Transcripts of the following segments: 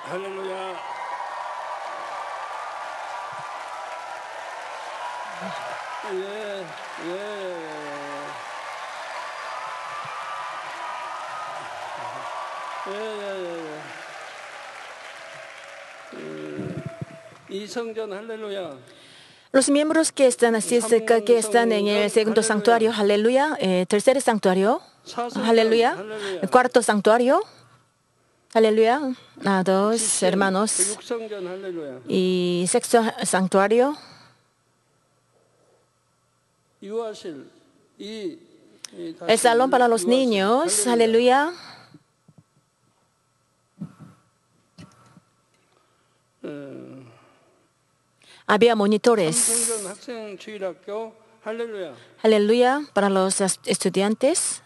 할렐루야. 예, 예. 예. 이 성전 할렐루야. Los miembros que están así cerca, que están en el segundo santuario, aleluya, tercer santuario, aleluya, el cuarto santuario, aleluya, dos hermanos, 육성전 할렐루야. y sexto santuario, 유아실 el salón para los niños, aleluya. Había monitores, 성전 학생 주일학교 할렐루야. aleluya, para los estudiantes.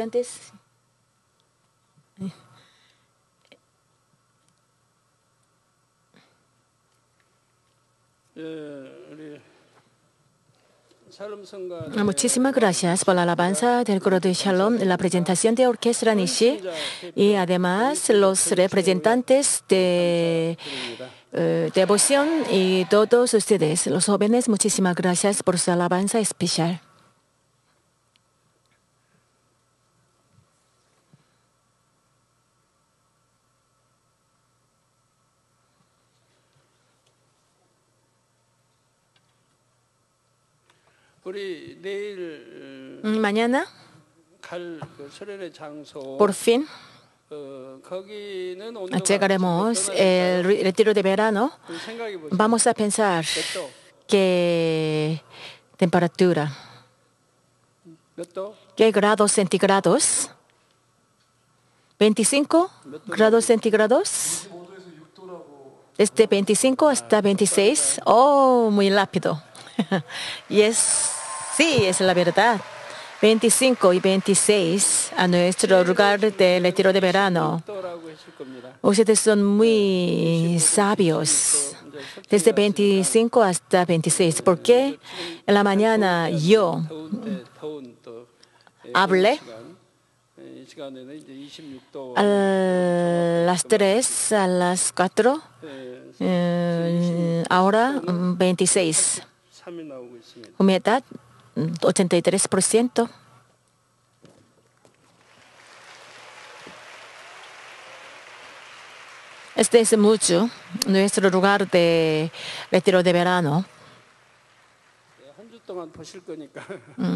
우리 샬롬 성가 Muchísimas gracias por la alabanza del coro de Shalom, la presentación de Orquesta Nishi y además los representantes de devoción y todos ustedes, los jóvenes, muchísimas gracias por su alabanza especial. 우리 내일 Mañana, 갈 수련회 장소 por fin, 거기는 온도가 llegaremos el retiro de verano. 생각해 보세요. Vamos a pensar 몇 도? qué temperatura, 몇 도? qué grados centígrados. 25 grados centígrados. Desde 25 hasta 26. Oh, muy rápido. Y sí, es la verdad. 25 y 26 a nuestro lugar de retiro de verano. 도라고 했을 겁니다. Ustedes son muy sabios. Desde 25 hasta 26. ¿Por qué? En la mañana yo 더운데 더운 또 hablé 이 시간에는 이제 26도 a las 3, a las 4. Ahora 26. 3이 나오고 있습니다. Humedad 83%. Este es mucho nuestro lugar de retiro de verano. 한 주 동안 보실 거니까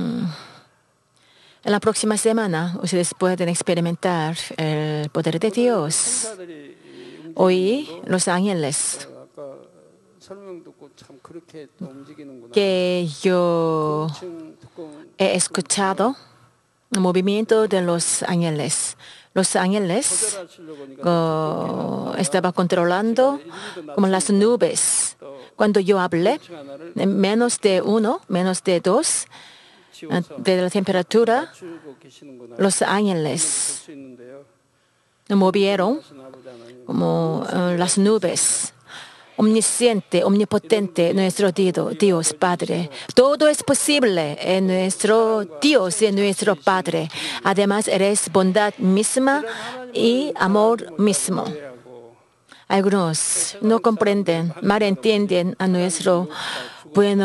En la próxima semana ustedes pueden experimentar el poder de Dios. 천사들이 Hoy los ángeles 아까 설명 듣고 참 그렇게 또 움직이는구나. que yo 층 뚜껑 he escuchado el movimiento de los ángeles. Los ángeles 조절하시려고 하니까 estaba controlando como las nubes. Cuando yo hablé, 층 하나를 menos de 1, menos de 2 지워서 de la temperatura, 맞추고 계시는구나. los 볼 ángeles 수 있는데요. movieron 하신 아버지 하나님 como las nubes. Omnisciente, omnipotente, nuestro Dios Padre. Todo es posible en nuestro Dios y en nuestro Padre. Además, eres bondad misma y amor mismo. 하고 Algunos no comprenden, malentienden a nuestro buen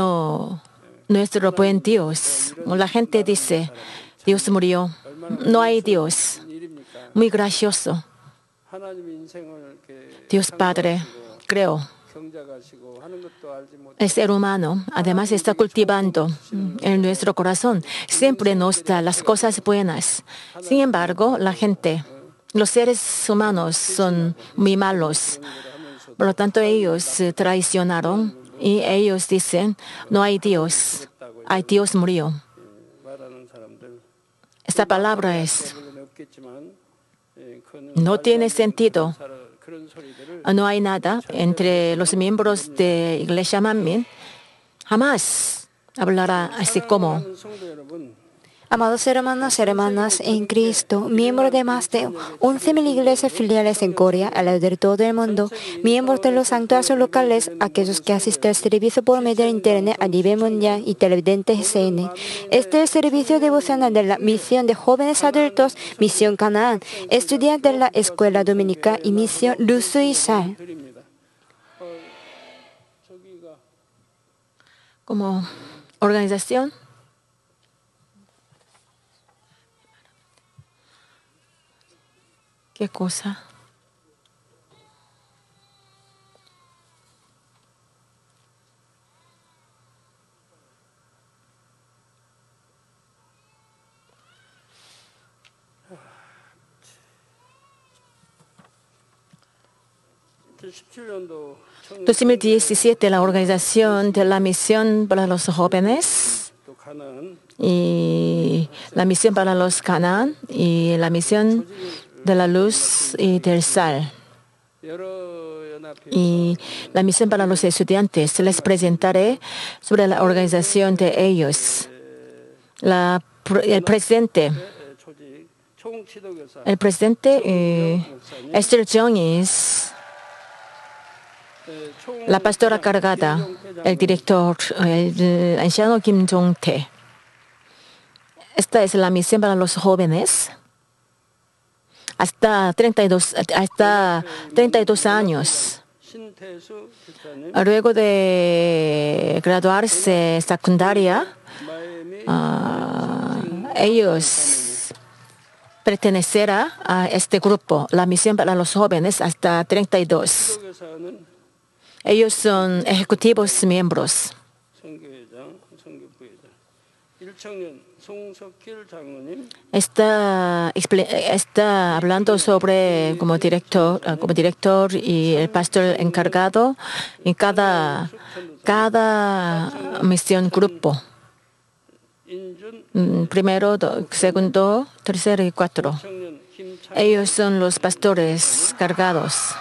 Dios. La gente dice, Dios murió. No hay Dios. 일입니까? Muy gracioso. 하나님 인생을 이렇게 Dios Padre, creo. 경작하시고 하는 것도 알지 못. El ser humano, además, está cultivando en nuestro corazón. Siempre nos da las cosas buenas. Sin embargo, la gente, los seres humanos son muy malos. Por lo tanto, ellos traicionaron y ellos dicen, no hay Dios. Ay, Dios murió. 말하는 사람들 Esta palabra es, 물론 없겠지만 그건 no tiene sentido. 그런 소리들을 No hay nada entre los miembros de Iglesia Manmin. Jamás hablará así como. 하는 성도 여러분 Amados hermanos y hermanas en Cristo, miembros de más de 11.000 iglesias filiales en Corea, alrededor de todo el mundo, miembros de los santuarios locales, aquellos que asisten al servicio por medio de Internet a nivel mundial y televidentes GCN. Este es el servicio devocional de la misión de jóvenes adultos, misión Canaán, estudiantes de la escuela dominical y misión Luz y Sal. 드립니다. 저기가 Como organización, ¿qué cosa? 그 17년도 2017, la organización de la misión para los jóvenes 또 가난 y la misión para los Canaán y la misión de la luz y del sal 여러 연합회 y la misión para los estudiantes. Les presentaré sobre la organización de ellos. El presidente 조직 총지도교사 Esther Jong es la pastora cargada, el director, el anciano Kim Jong-tae. Esta es la misión para los jóvenes hasta 32 años. 신태수 집사님 Luego de graduarse secundaria, 마이애미 ellos pertenecerán a este grupo, la misión para los jóvenes hasta 32. 지도교사는 Ellos son ejecutivos miembros. 선교회장, 선교부회장. 일청년 송석길 장로님, Está hablando sobre como director y el pastor encargado en cada misión grupo. 인준 Primero, segundo, tercero y cuatro. 청년 김창 Ellos son los pastores cargados.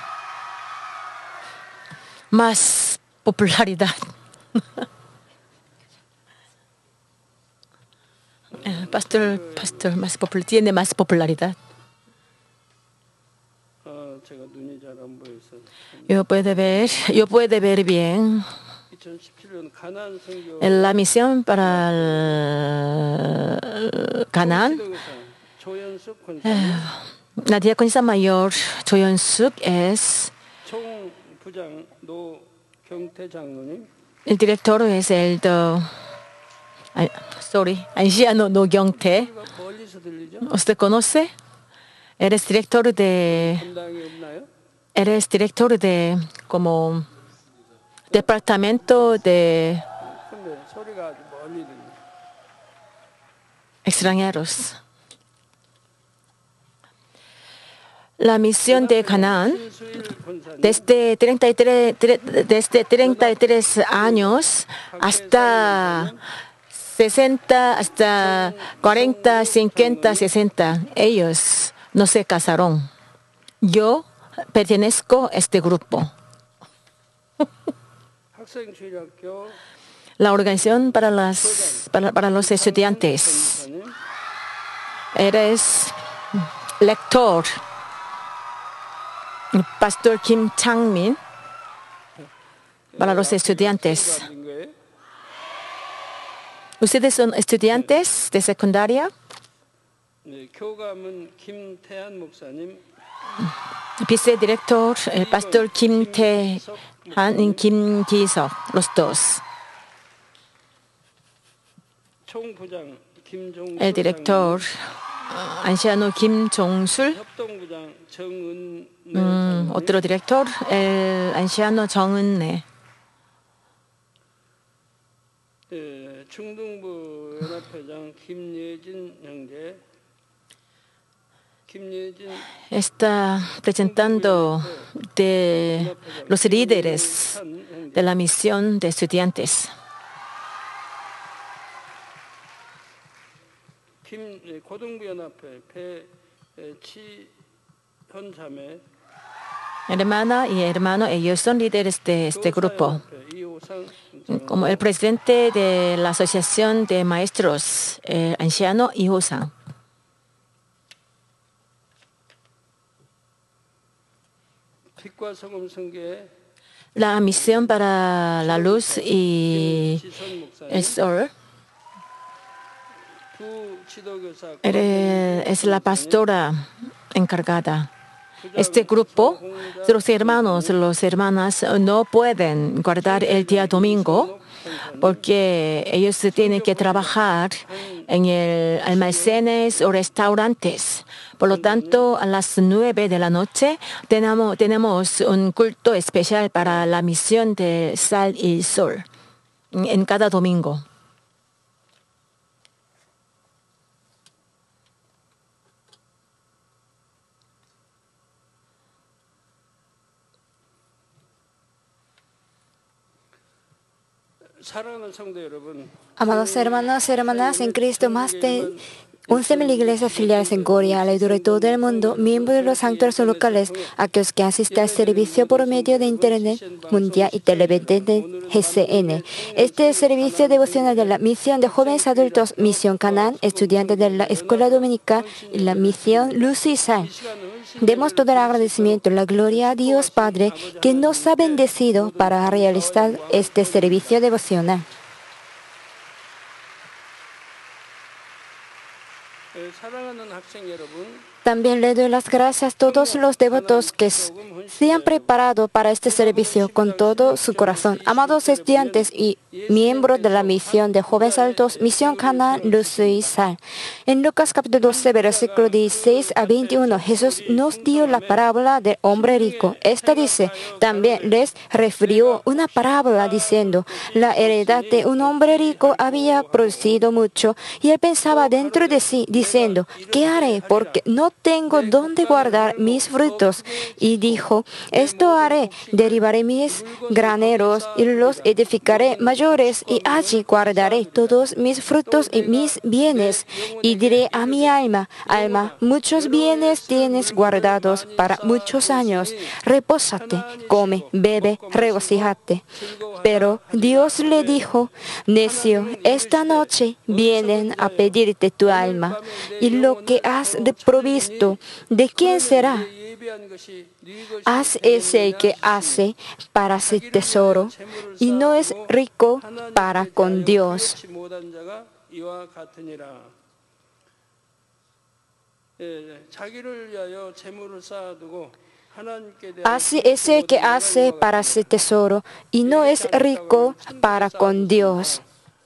Más popularidad. El pastor más tiene más popularidad. 제가 눈이 잘 안 보여서 Yo puedo ver bien 2017년 가난 선교 en la misión para el Canaán. 지도교사 조연숙 권사님, La diaconisa mayor Choyon-suk es 총부장 노경태 장로님, el director es anciano No Gyong-tae. 이거 멀리서 들리죠? ¿Usted conoce? Eres director de como departamento de 근데 소리가 아주 멀리 들려. extranjeros. La misión de Canaán 신수일 권사님, desde 33 años hasta 60, hasta 40, 50, 60. Ellos no se casaron. Yo pertenezco a este grupo. 학생주일학교 La organización para los estudiantes. 권사님, Eres lector. El pastor Kim Chang-min para los estudiantes. 가진 거예요? ¿Ustedes son estudiantes de secundaria? 네, 교감은 김태한 목사님, Vicedirector, el pastor Kim Tae-han y Kim Ki-seok, los dos. 총부장 김종수, El director, anciano Kim Jong-sul. 협동부장 정은래, Otro director, el anciano Jong Eun-ne. 중등부 연합회장 김예진 형제, 김예진 Está presentando de los líderes 한 형제, de la misión de estudiantes. 고등부 연합회 배치현 자매, Hermana y hermano, ellos son líderes de este grupo. 교사연합회 이호선 como el presidente de la Asociación de Maestros Anciano y Hosan. 빛과 소금 선교회 La misión para la luz y 지선 목사님, el sol 두 지도교사 es la pastora encargada. Este grupo, los hermanos, las hermanas no pueden guardar el día domingo porque ellos tienen que trabajar en el almacenes o restaurantes. Por lo tanto, a las 9 de la noche tenemos un culto especial para la misión de sal y sol en cada domingo. 사랑하는 성도 여러분, Amados hermanos y hermanas en Cristo, más de 11.000 iglesias filiales en Corea, alrededor de todo el mundo, miembros de los santuarios locales, aquellos que asisten al servicio por medio de Internet Mundial y Televisión GCN. Este servicio devocional de la misión de jóvenes adultos, Misión Canaán, estudiantes de la escuela dominical y la misión Luz y Sal. Demos todo el agradecimiento y la gloria a Dios Padre que nos ha bendecido para realizar este servicio devocional. 사랑하는 학생 여러분, También le doy las gracias a todos los devotos que se han preparado para este servicio con todo su corazón. Amados estudiantes y miembros de la misión de jóvenes adultos, Misión Canaán, Luz y Sal. En Lucas capítulo 12, versículo 16 a 21, Jesús nos dio la parábola del hombre rico. Esta dice, también les refirió una parábola diciendo, la heredad de un hombre rico había producido mucho y él pensaba dentro de sí, diciendo, ¿qué haré? Porque no tengo dónde guardar mis frutos. Y dijo, esto haré, derribaré mis graneros y los edificaré mayores y allí guardaré todos mis frutos y mis bienes. Y diré a mi alma, alma, muchos bienes tienes guardados para muchos años. Repósate, come, bebe, regocíjate. Pero Dios le dijo, necio, esta noche vienen a pedirte tu alma y lo que has provisto, ¿de quién será? Haz ese que hace para su tesoro y no es rico para con Dios. Así es el que hace para su tesoro y no es rico para con Dios.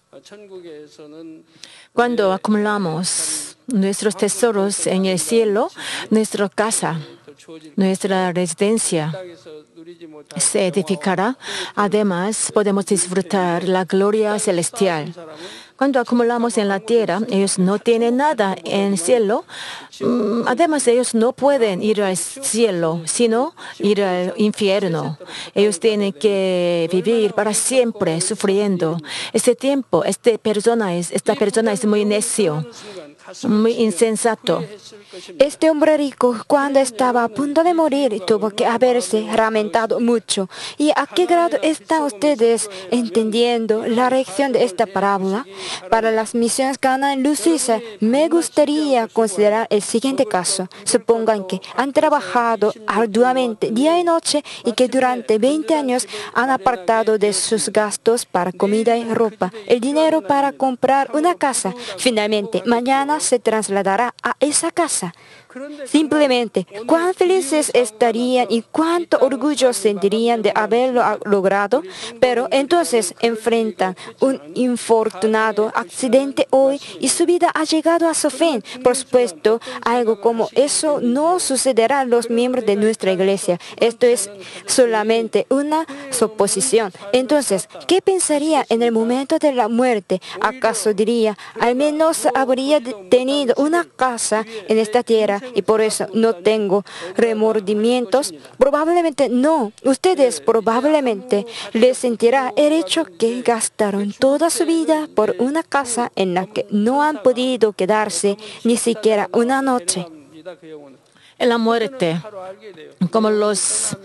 Cuando acumulamos nuestros tesoros en el cielo, nuestra casa, nuestra residencia se edificará. Además, podemos disfrutar la gloria celestial. Cuando acumulamos en la tierra, ellos no tienen nada en el cielo. Además, ellos no pueden ir al cielo, sino ir al infierno. Ellos tienen que vivir para siempre sufriendo. Ese tiempo, esta persona es muy necio, muy insensato. Este hombre rico, cuando estaba a punto de morir, tuvo que haberse lamentado mucho. ¿Y a qué grado están ustedes entendiendo la reacción de esta parábola? Para las misiones Canaán, Luz y Sal, me gustaría considerar el siguiente caso. Supongan que han trabajado arduamente día y noche y que durante 20 años han apartado de sus gastos para comida y ropa el dinero para comprar una casa. Finalmente, mañana se trasladará a esa casa. Simplemente, cuán felices estarían y cuánto orgullo sentirían de haberlo logrado, pero entonces enfrentan un infortunado accidente hoy y su vida ha llegado a su fin. Por supuesto, algo como eso no sucederá a los miembros de nuestra iglesia. Esto es solamente una suposición. Entonces, ¿qué pensaría en el momento de la muerte? ¿Acaso diría, al menos habría tenido una casa en esta tierra y por eso no tengo remordimientos? Probablemente no. Ustedes probablemente les sentirá el hecho que gastaron toda su vida por una casa en la que no han podido quedarse ni siquiera una noche. En la muerte, como los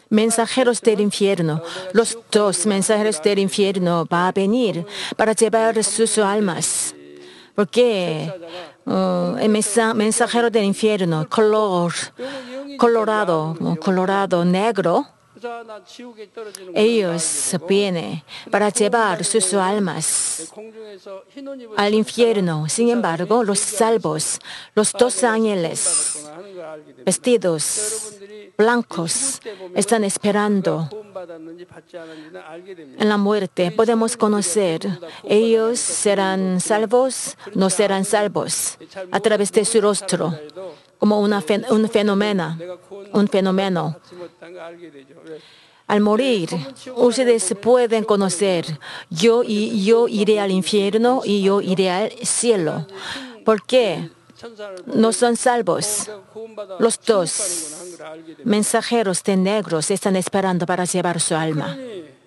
mensajeros del infierno. Los dos mensajeros del infierno van a venir para llevar sus almas. Porque el mensajero del infierno, colorado, negro, ellos vienen para llevar sus almas al infierno. Sin embargo, los salvos, los dos ángeles vestidos blancos, están esperando en la muerte. Podemos conocer, ellos serán salvos, no serán salvos, a través de su rostro, como un fenómeno. Al morir, ustedes pueden conocer, yo iré al infierno y yo iré al cielo. ¿Por qué? No son salvos. Los dos mensajeros de negros están esperando para llevar su alma.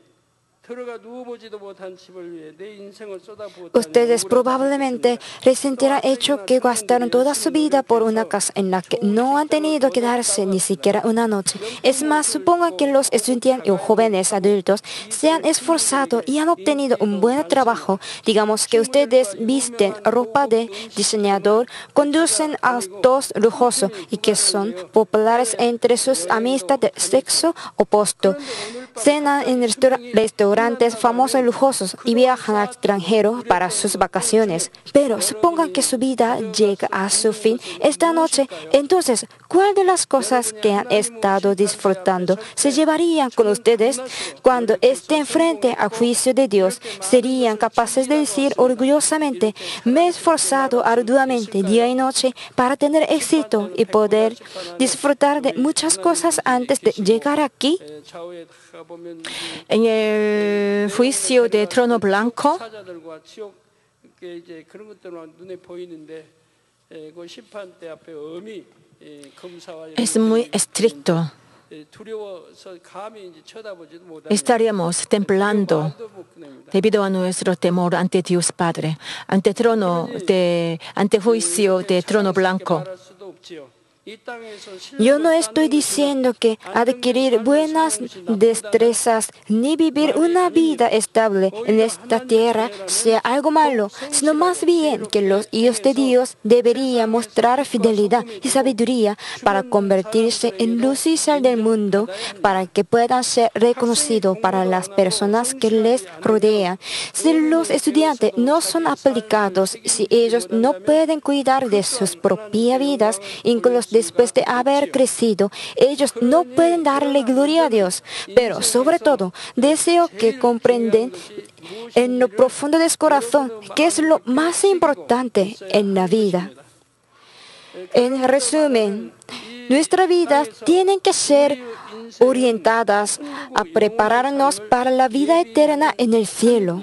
Ustedes probablemente resentirán el hecho que gastaron toda su vida por una casa en la que no han tenido que quedarse ni siquiera una noche. Es más, supongan que los estudiantes o jóvenes adultos se han esforzado y han obtenido un buen trabajo. Digamos que ustedes visten ropa de diseñador, conducen autos lujosos y que son populares entre sus amistades de sexo opuesto. Cenan en restaurantes famosos y lujosos y viajan al extranjero para sus vacaciones. Pero supongan que su vida llega a su fin esta noche. Entonces, ¿cuál de las cosas que han estado disfrutando se llevarían con ustedes? Cuando estén frente al juicio de Dios, serían capaces de decir orgullosamente: me he esforzado arduamente día y noche para tener éxito y poder disfrutar de muchas cosas antes de llegar aquí. En el juicio de trono blanco, es muy estricto. Estaríamos temblando debido a nuestro temor ante Dios Padre, ante juicio de trono blanco. Yo no estoy diciendo que adquirir buenas destrezas ni vivir una vida estable en esta tierra sea algo malo, sino más bien que los hijos de Dios deberían mostrar fidelidad y sabiduría para convertirse en luz y sal del mundo, para que puedan ser reconocidos para las personas que les rodean. Si los estudiantes no son aplicados, si ellos no pueden cuidar de sus propias vidas, incluso después de haber crecido, ellos no pueden darle gloria a Dios. Pero sobre todo, deseo que comprendan en lo profundo de su corazón que es lo más importante en la vida. En resumen, nuestras vidas tienen que ser orientadas a prepararnos para la vida eterna en el cielo.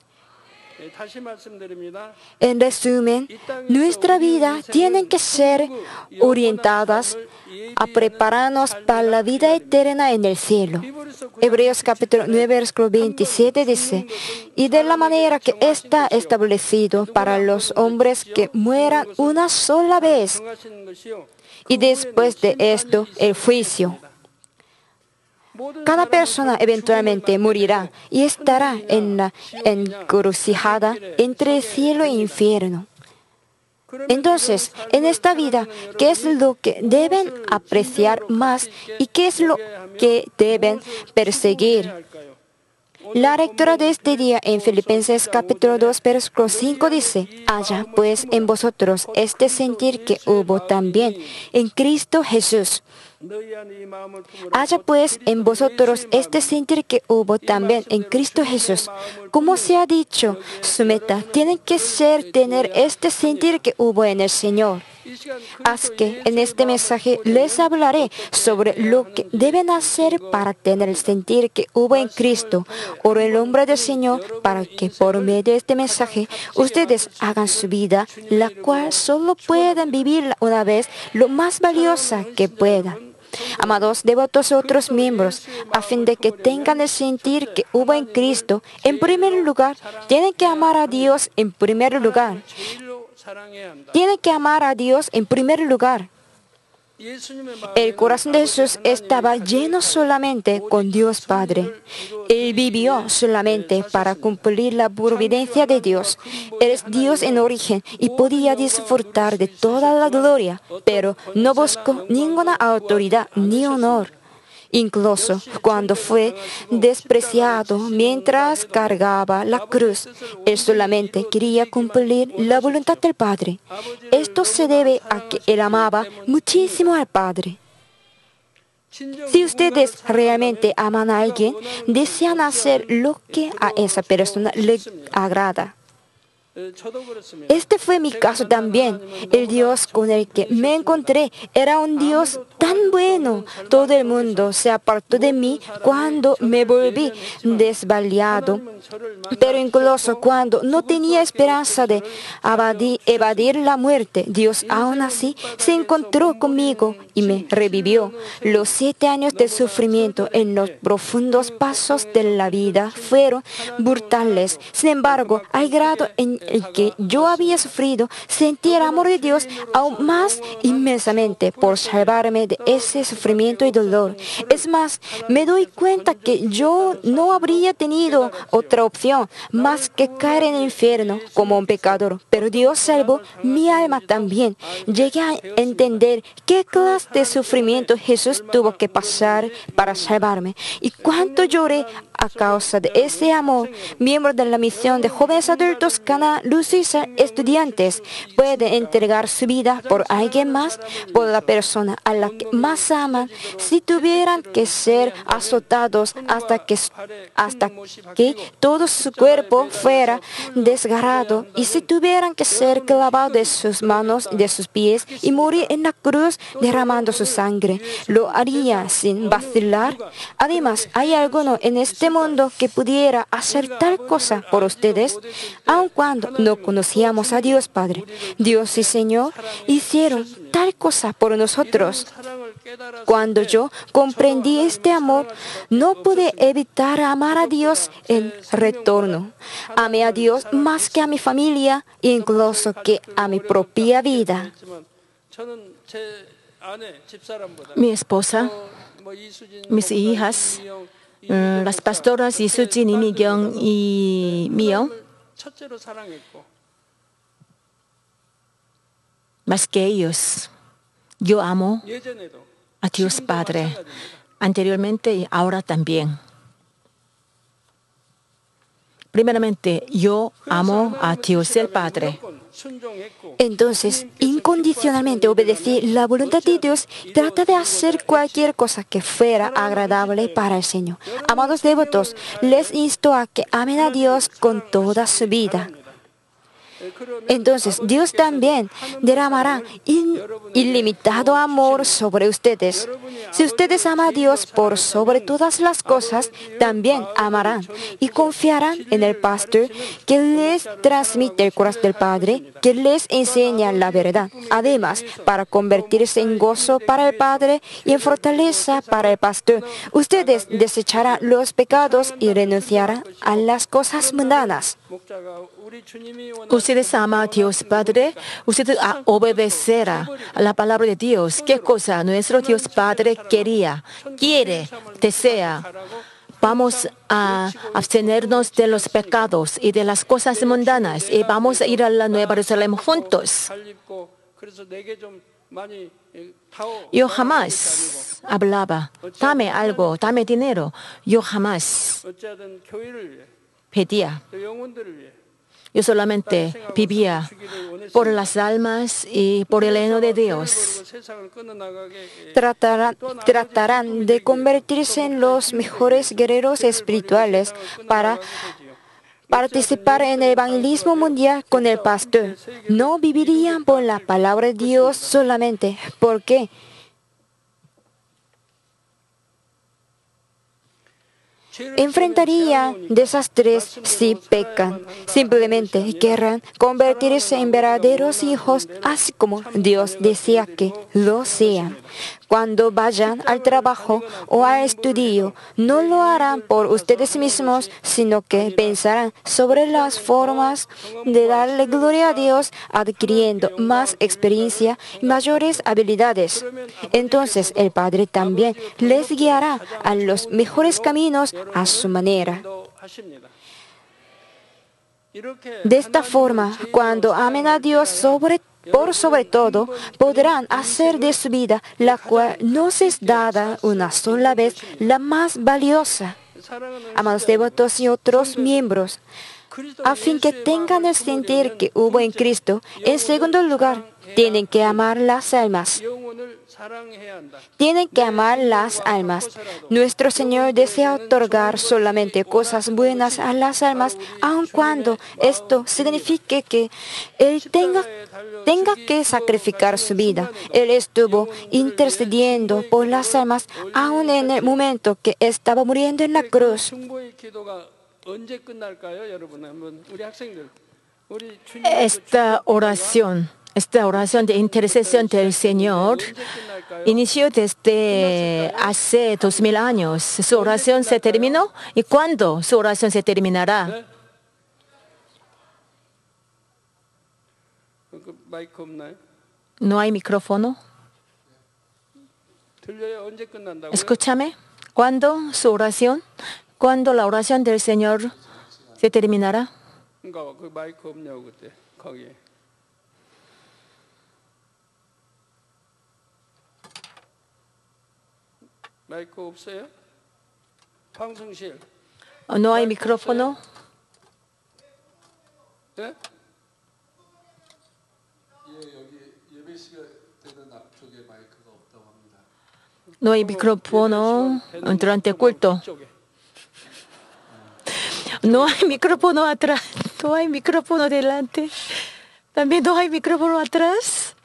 En resumen, nuestra vida tiene que ser orientadas a prepararnos para la vida eterna en el cielo. Hebreos capítulo 9, versículo 27 dice: y de la manera que está establecido para los hombres que mueran una sola vez, y después de esto el juicio. Cada persona eventualmente morirá y estará en la encrucijada entre cielo e infierno. Entonces, en esta vida, ¿qué es lo que deben apreciar más y qué es lo que deben perseguir? La lectura de este día en Filipenses capítulo 2, versículo 5 dice: haya pues en vosotros este sentir que hubo también en Cristo Jesús. Haya pues en vosotros este sentir que hubo también en Cristo Jesús. Como se ha dicho, su meta tiene que ser tener este sentir que hubo en el Señor. Así que en este mensaje les hablaré sobre lo que deben hacer para tener el sentir que hubo en Cristo. Oro en el nombre del Señor para que por medio de este mensaje ustedes hagan su vida, la cual solo pueden vivir una vez, lo más valiosa que puedan. Amados devotos otros miembros, a fin de que tengan el sentir que hubo en Cristo, en primer lugar, tienen que amar a Dios en primer lugar. Tienen que amar a Dios en primer lugar. El corazón de Jesús estaba lleno solamente con Dios Padre. Él vivió solamente para cumplir la providencia de Dios. Él es Dios en origen y podía disfrutar de toda la gloria, pero no buscó ninguna autoridad ni honor. Incluso cuando fue despreciado mientras cargaba la cruz, él solamente quería cumplir la voluntad del Padre. Esto se debe a que él amaba muchísimo al Padre. Si ustedes realmente aman a alguien, desean hacer lo que a esa persona le agrada. Este fue mi caso también. El Dios con el que me encontré era un Dios tan bueno. Todo el mundo se apartó de mí cuando me volví desvaliado. Pero incluso cuando no tenía esperanza de evadir la muerte, Dios aún así se encontró conmigo y me revivió. Los 7 años de sufrimiento en los profundos pasos de la vida fueron brutales. Sin embargo, al grado en el que yo había sufrido, sentí el amor de Dios aún más inmensamente por salvarme de ese sufrimiento y dolor. Es más, me doy cuenta que yo no habría tenido otra opción más que caer en el infierno como un pecador. Pero Dios salvó mi alma también. Llegué a entender qué clase de sufrimiento Jesús tuvo que pasar para salvarme y cuánto lloré a causa de ese amor. Miembros de la misión de jóvenes adultos Cana, Luz y estudiantes pueden entregar su vida por alguien más, por la persona a la que más aman, si tuvieran que ser azotados hasta que todo su cuerpo fuera desgarrado, y si tuvieran que ser clavados de sus manos y de sus pies y morir en la cruz derramando su sangre, lo haría sin vacilar. Además, ¿hay alguno en este mundo que pudiera hacer tal cosa por ustedes? Aun cuando no conocíamos a Dios Padre, Dios y Señor hicieron tal cosa por nosotros. Cuando yo comprendí este amor, no pude evitar amar a Dios en retorno. Amé a Dios más que a mi familia, incluso que a mi propia vida. Mi esposa, mis hijas, las pastoras Isujin, Imigyong y Mio, más que ellos, yo amo a Dios Padre, anteriormente y ahora también. Primeramente, yo amo a Dios el Padre. Entonces, incondicionalmente obedecí la voluntad de Dios y trata de hacer cualquier cosa que fuera agradable para el Señor. Amados devotos, les insto a que amen a Dios con toda su vida. Entonces, Dios también derramará ilimitado amor sobre ustedes. Si ustedes aman a Dios por sobre todas las cosas, también amarán y confiarán en el pastor que les transmite el corazón del Padre, que les enseña la verdad. Además, para convertirse en gozo para el Padre y en fortaleza para el pastor, ustedes desecharán los pecados y renunciarán a las cosas mundanas. Ustedes aman a Dios Padre, ustedes obedecerán a la palabra de Dios. ¿Qué cosa nuestro Dios Padre quiere, desea? Vamos a abstenernos de los pecados y de las cosas mundanas y vamos a ir a la Nueva Jerusalén juntos. Yo jamás hablaba, dame algo, dame dinero. Yo jamás pedía. Yo solamente vivía por las almas y por el reino de Dios. Tratarán de convertirse en los mejores guerreros espirituales para participar en el evangelismo mundial con el pastor. No vivirían por la palabra de Dios solamente. ¿Por qué? enfrentarían desastres si pecan. Simplemente querrán convertirse en verdaderos hijos, así como Dios decía que lo sean. Cuando vayan al trabajo o al estudio, no lo harán por ustedes mismos, sino que pensarán sobre las formas de darle gloria a Dios, adquiriendo más experiencia y mayores habilidades. Entonces el Padre también les guiará a los mejores caminos a su manera. De esta forma, cuando amen a Dios por sobre todo, podrán hacer de su vida, la cual nos es dada una sola vez, la más valiosa. Amados devotos y otros miembros, a fin que tengan el sentir que hubo en Cristo, en segundo lugar, tienen que amar las almas. Tienen que amar las almas. Nuestro Señor desea otorgar solamente cosas buenas a las almas, aun cuando esto signifique que Él tenga que sacrificar su vida. Él estuvo intercediendo por las almas, aun en el momento que estaba muriendo en la cruz. Esta oración de intercesión del Señor inició desde hace 2000 años. Su oración se terminó. ¿Y cuándo su oración se terminará? ¿No hay micrófono? Escúchame. ¿Cuándo su oración? ¿Cuándo la oración del Señor se terminará? ¿No hay micrófono? No hay micrófono durante el culto. No hay micrófono atrás. No hay micrófono delante. También no hay micrófono atrás.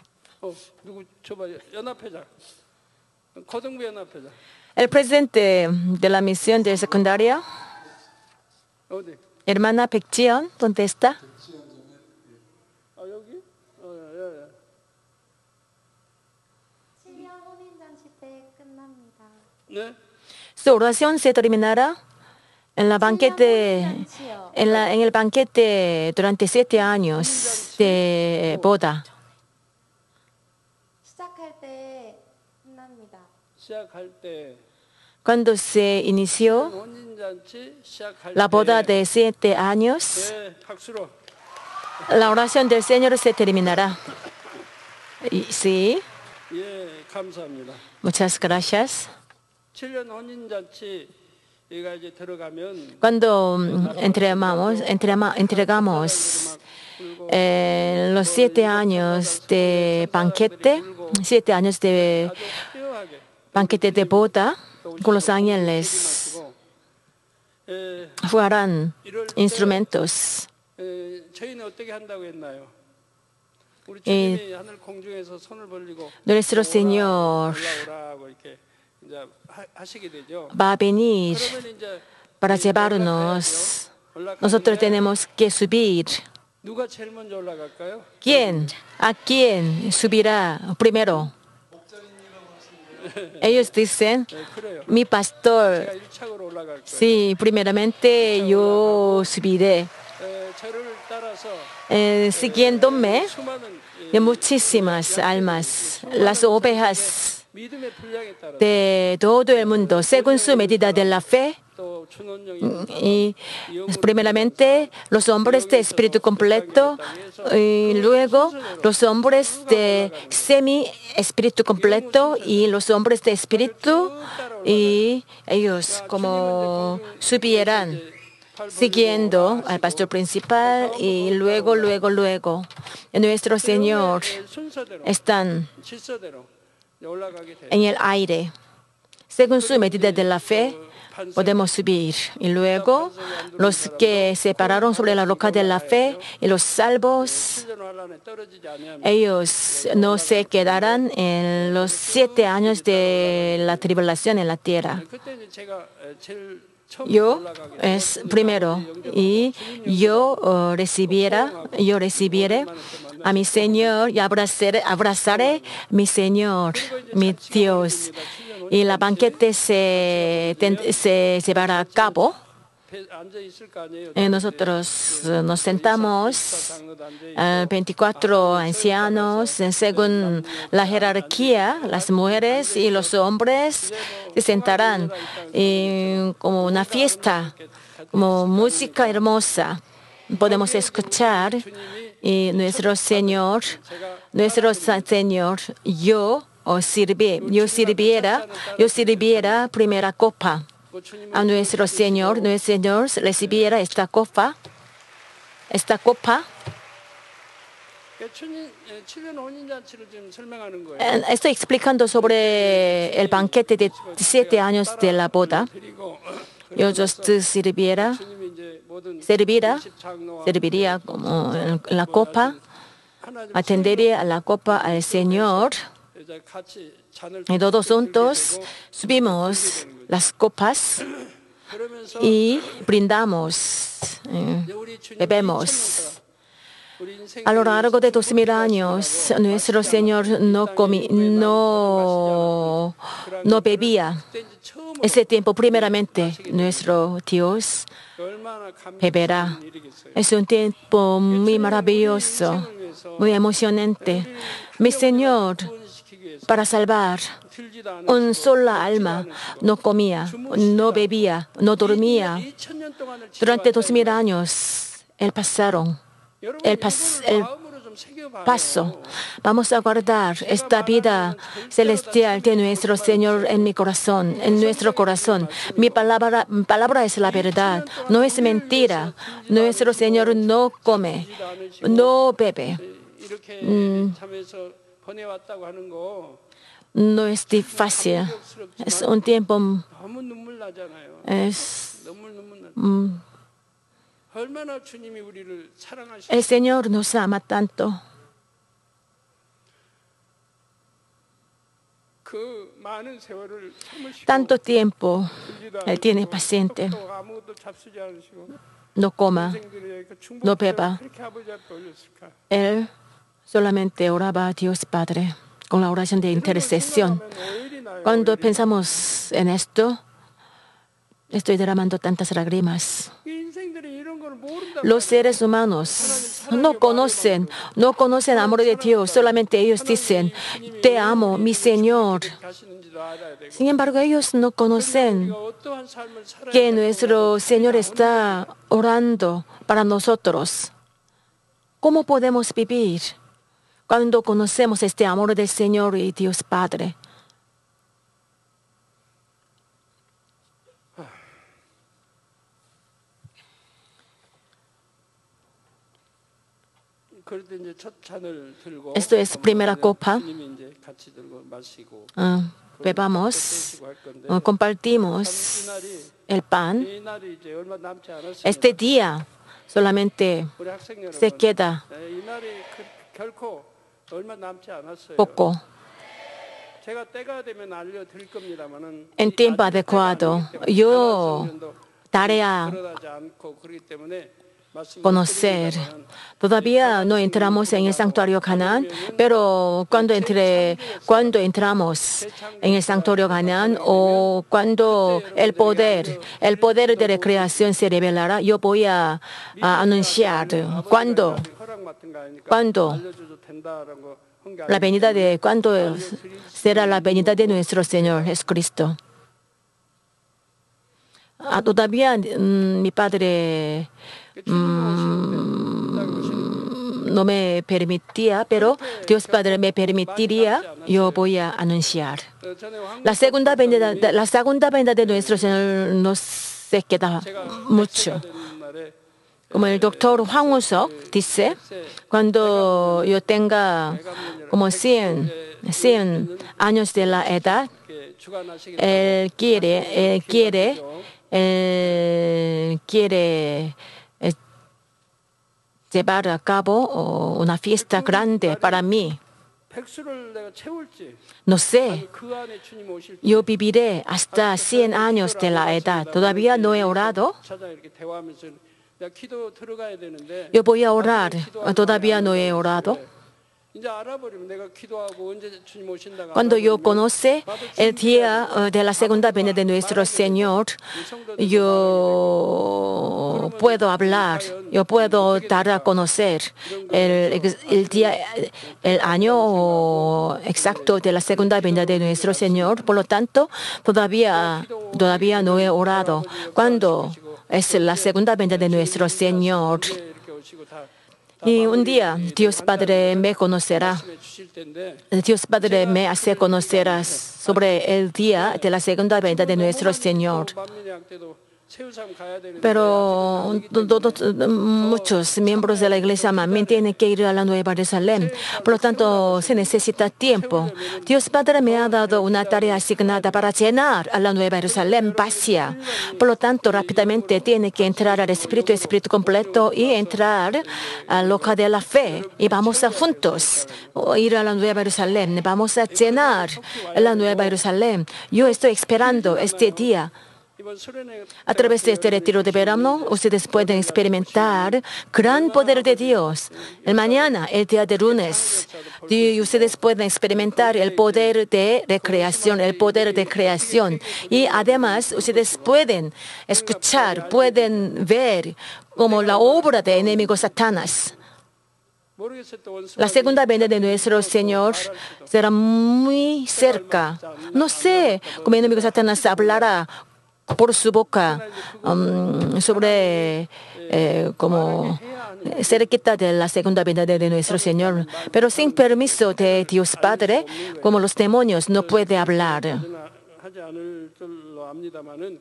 El presidente de la misión de secundaria, hermana Baekjian, ¿dónde está? Su oración se terminará en el banquete durante 7 años de boda. Cuando se inició la boda de 7 años, la oración del Señor se terminará. Sí, muchas gracias. Cuando entregamos los 7 años de banquete, 7 años de banquete de boda con los ángeles, jugarán instrumentos. Nuestro Señor va a venir para llevarnos. Nosotros tenemos que subir. ¿A quién subirá primero? Ellos dicen, mi pastor, sí, primeramente yo subiré. Siguiéndome de muchísimas almas, las ovejas de todo el mundo, según su medida de la fe. Y primeramente los hombres de espíritu completo y luego los hombres de semi-espíritu completo y los hombres de espíritu, y ellos como subirán siguiendo al pastor principal, y luego nuestro Señor están en el aire. Según su medida de la fe, podemos subir. Y luego los que se pararon sobre la roca de la fe y los salvos, ellos no se quedarán en los 7 años de la tribulación en la tierra. Yo es primero y yo recibiré a mi Señor y abrazaré mi Señor, mi Dios. Y la banquete se llevará a cabo. Nosotros nos sentamos, 24 ancianos, según la jerarquía, las mujeres y los hombres se sentarán como una fiesta, como música hermosa. Podemos escuchar y nuestro Señor, yo sirviera primera copa. A nuestro Señor recibiera esta copa. Estoy explicando sobre el banquete de 7 años de la boda. Yo serviría como la copa, atendería a la copa al Señor. Y todos juntos subimos las copas y brindamos, bebemos. A lo largo de 2000 años, nuestro Señor no bebía. Ese tiempo, primeramente, nuestro Dios beberá. Es un tiempo muy maravilloso, muy emocionante. Mi Señor, para salvar un solo alma, no comía, no bebía, no dormía. Durante 2000 años, Él pasó. Vamos a guardar esta vida celestial de nuestro Señor en mi corazón, en nuestro corazón. Mi palabra es la verdad, no es mentira. Nuestro Señor no come, no bebe. No es fácil. Es un tiempo. El Señor nos ama tanto. Tanto tiempo Él tiene paciente. No coma, no beba. Él solamente oraba a Dios Padre con la oración de intercesión. Cuando pensamos en esto, estoy derramando tantas lágrimas. Los seres humanos no conocen el amor de Dios. Solamente ellos dicen, te amo, mi Señor. Sin embargo, ellos no conocen que nuestro Señor está orando para nosotros. ¿Cómo podemos vivir cuando conocemos este amor del Señor y Dios Padre? Esto es primera copa. Bebamos, compartimos el pan. Este día solamente se queda poco. En tiempo adecuado, yo daré a conocer. Todavía no entramos en el santuario Canaán, pero cuando entramos en el santuario Canaán o cuando el poder de la creación se revelará, yo voy a anunciar cuándo será la venida de nuestro Señor Jesucristo. Todavía mi padre no me permitía, pero Dios Padre me permitiría, yo voy a anunciar. La segunda venida de nuestro Señor no se queda mucho. Como el doctor Hwang Woo-seok dice, cuando yo tenga como 100 100 años de la edad, 이렇게 주관하시겠다. Él quiere llevar a cabo una fiesta grande para mí. 백수를 내가 채울지 No sé, 그 안에 주님 오실지 yo viviré hasta 100 años de la edad. Todavía no he orado. 차장 이렇게 대화하면서 내가 기도 들어가야 되는데 Yo voy a orar. Todavía no he orado. 이제 알아버리면 내가 기도하고 언제 주님 오신다가 Cuando yo conoce el día de la segunda venida de nuestro Señor, yo puedo hablar, yo puedo dar a conocer el día, el año exacto de la segunda venida de nuestro Señor. Por lo tanto, todavía no he orado. Cuando es la segunda venida de nuestro Señor? 이렇게 오시고 다 Y un día Dios Padre me conocerá. 말씀해 주실 텐데 Dios Padre me hace conocer sobre el día de la segunda venida de nuestro Señor. 만민의 때도 세우삼 가야 되는데 Pero muchos miembros de la iglesia Manmin tienen que ir a la Nueva Jerusalén. Por lo tanto, se necesita tiempo. Dios Padre me ha dado una tarea asignada para llenar a la Nueva Jerusalén vacía. Por lo tanto, rápidamente tiene que entrar al espíritu completo y entrar a la hoja de la fe. Y vamos a juntos ir a la Nueva Jerusalén. Vamos a llenar la Nueva Jerusalén. Yo estoy esperando este día. 이번 수련회 A través de este retiro de verano, ustedes pueden experimentar gran poder de Dios. El mañana, el día de lunes, y ustedes pueden experimentar el poder de recreación, Y además, ustedes pueden escuchar, pueden ver como la obra de enemigo Satanás. 모르겠어요. 또 원수 La segunda venida de nuestro Señor será muy cerca. No sé cómo el enemigo Satanás hablará por su boca sobre como cerquita de la segunda venida de nuestro Señor. Pero sin permiso de Dios Padre, como los demonios, no puede hablar. 하지 않을 줄로 압니다만은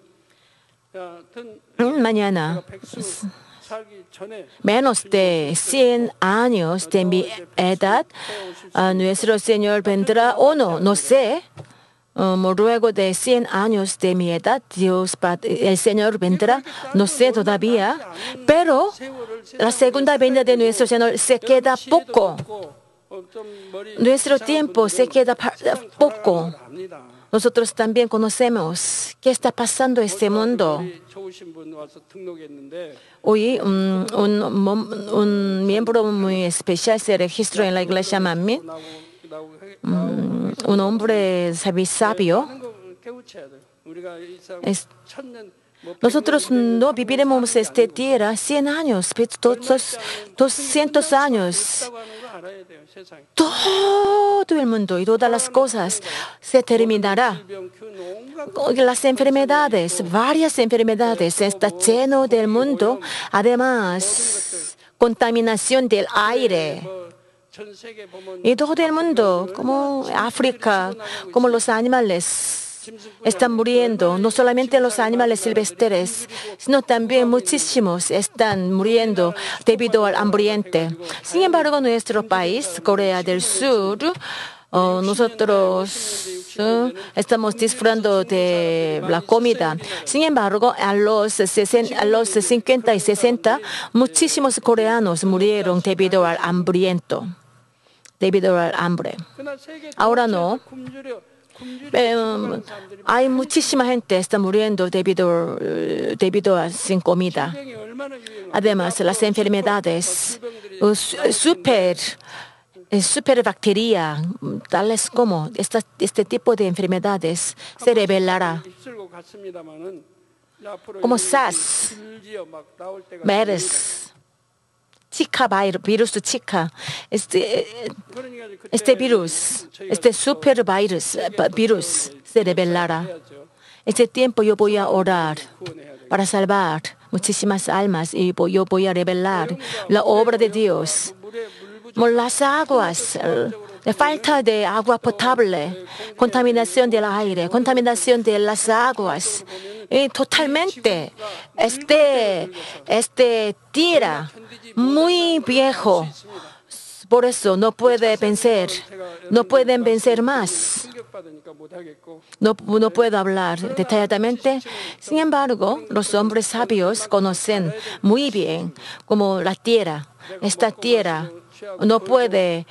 Mañana, 백수 살기 전에 menos de 100 años de mi edad, nuestro Señor vendrá o no, no sé. Luego de 100 años de mi edad, el Señor vendrá, no sé todavía, pero la segunda venida de nuestro Señor se queda poco. Nuestro tiempo se queda poco. Nosotros también conocemos qué está pasando en este mundo. 좋으신 분 와서 등록했는데 Hoy un miembro muy especial se registró en la iglesia Manmin. Un hombre sabio. Nosotros no viviremos esta tierra 100 años, 200 años. Todo el mundo y todas las cosas se terminará. Las enfermedades, varias enfermedades, está lleno del mundo. Además, contaminación del aire. Y todo el mundo, como África, como los animales, están muriendo. No solamente los animales silvestres, sino también muchísimos están muriendo debido al hambriente. Sin embargo, nuestro país, Corea del Sur, nosotros estamos disfrutando de la comida. Sin embargo, a los 50 y 60, muchísimos coreanos murieron debido al hambre. Ahora no. Hay muchísima gente que está muriendo debido a sin comida. Además, las enfermedades superbacteria, tales como este tipo de enfermedades, se revelará. Como SARS, MERS, virus de Zika, este virus, este virus se revelará. Este tiempo yo voy a orar para salvar muchísimas almas y yo voy a revelar la obra de Dios. Las aguas, la falta de agua potable, contaminación del aire, contaminación de las aguas. Y totalmente, tierra muy viejo, Por eso no pueden vencer más. No puedo hablar detalladamente. Sin embargo, los hombres sabios conocen muy bien como la tierra. Esta tierra no puede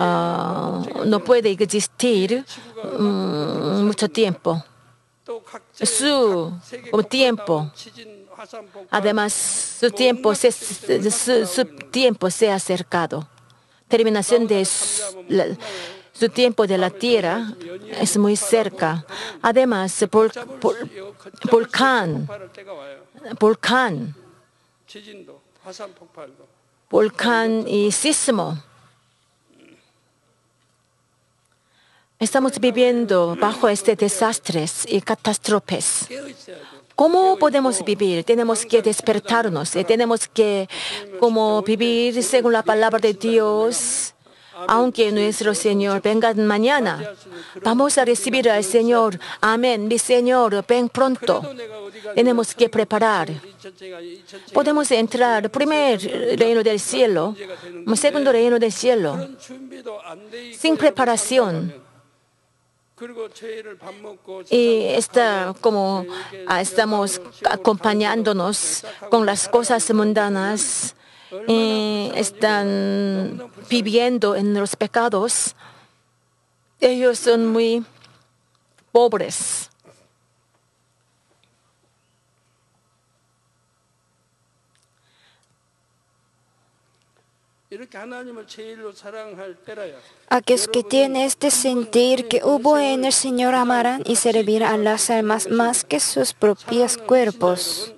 existir mucho tiempo. Su tiempo, además, su tiempo se ha acercado. Terminación de su tiempo de la tierra es muy cerca. Además, volcán y sismo. Estamos viviendo bajo desastres y catástrofes. ¿Cómo podemos vivir? Tenemos que despertarnos y tenemos que vivir según la palabra de Dios. Aunque nuestro Señor venga mañana, vamos a recibir al Señor. Amén. Mi Señor, ven pronto. Tenemos que preparar. Podemos entrar primer reino del cielo, segundo reino del cielo, sin preparación. Y estamos acompañándonos con las cosas mundanas. Están viviendo en los pecados. Ellos son muy pobres. Aquellos que tienen este sentir que hubo en el Señor amarán y servirán a las almas más que sus propios cuerpos.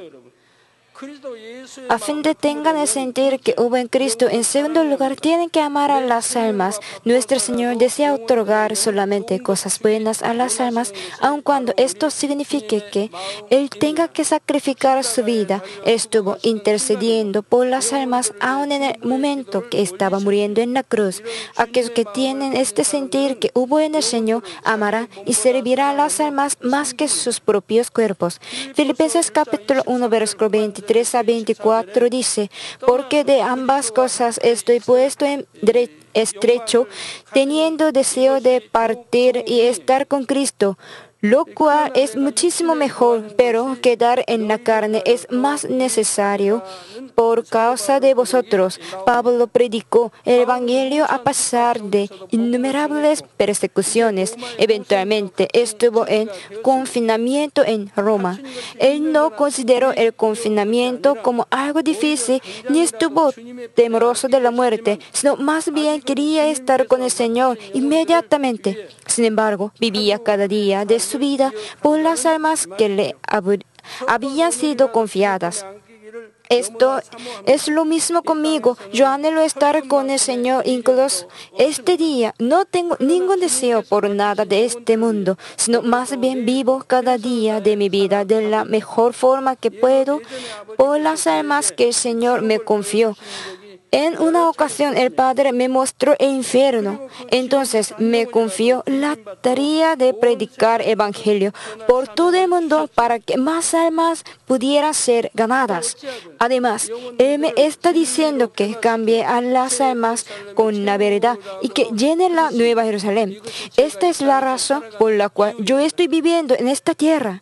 A fin de tengan el sentir que hubo en Cristo, en segundo lugar, tienen que amar a las almas. Nuestro Señor desea otorgar solamente cosas buenas a las almas, aun cuando esto signifique que Él tenga que sacrificar su vida. Estuvo intercediendo por las almas aun en el momento que estaba muriendo en la cruz. Aquellos que tienen este sentir que hubo en el Señor amarán y servirán a las almas más que sus propios cuerpos. Filipenses capítulo 1, versículo 23 a 24 dice, porque de ambas cosas estoy puesto en estrecho, teniendo deseo de partir y estar con Cristo, lo cual es muchísimo mejor, pero quedar en la carne es más necesario. Por causa de vosotros, Pablo predicó el Evangelio a pesar de innumerables persecuciones. Eventualmente estuvo en confinamiento en Roma. Él no consideró el confinamiento como algo difícil, ni estuvo temeroso de la muerte, sino más bien quería estar con el Señor inmediatamente. Sin embargo, vivía cada día de su vida por las almas que le habían sido confiadas. Esto es lo mismo conmigo. Yo anhelo estar con el Señor incluso este día. No tengo ningún deseo por nada de este mundo, sino más bien vivo cada día de mi vida de la mejor forma que puedo por las almas que el Señor me confió. En una ocasión el Padre me mostró el infierno. Entonces me confió la tarea de predicar el Evangelio por todo el mundo para que más almas pudieran ser ganadas. Además, Él me está diciendo que cambie a las almas con la verdad y que llene la Nueva Jerusalén. Esta es la razón por la cual yo estoy viviendo en esta tierra.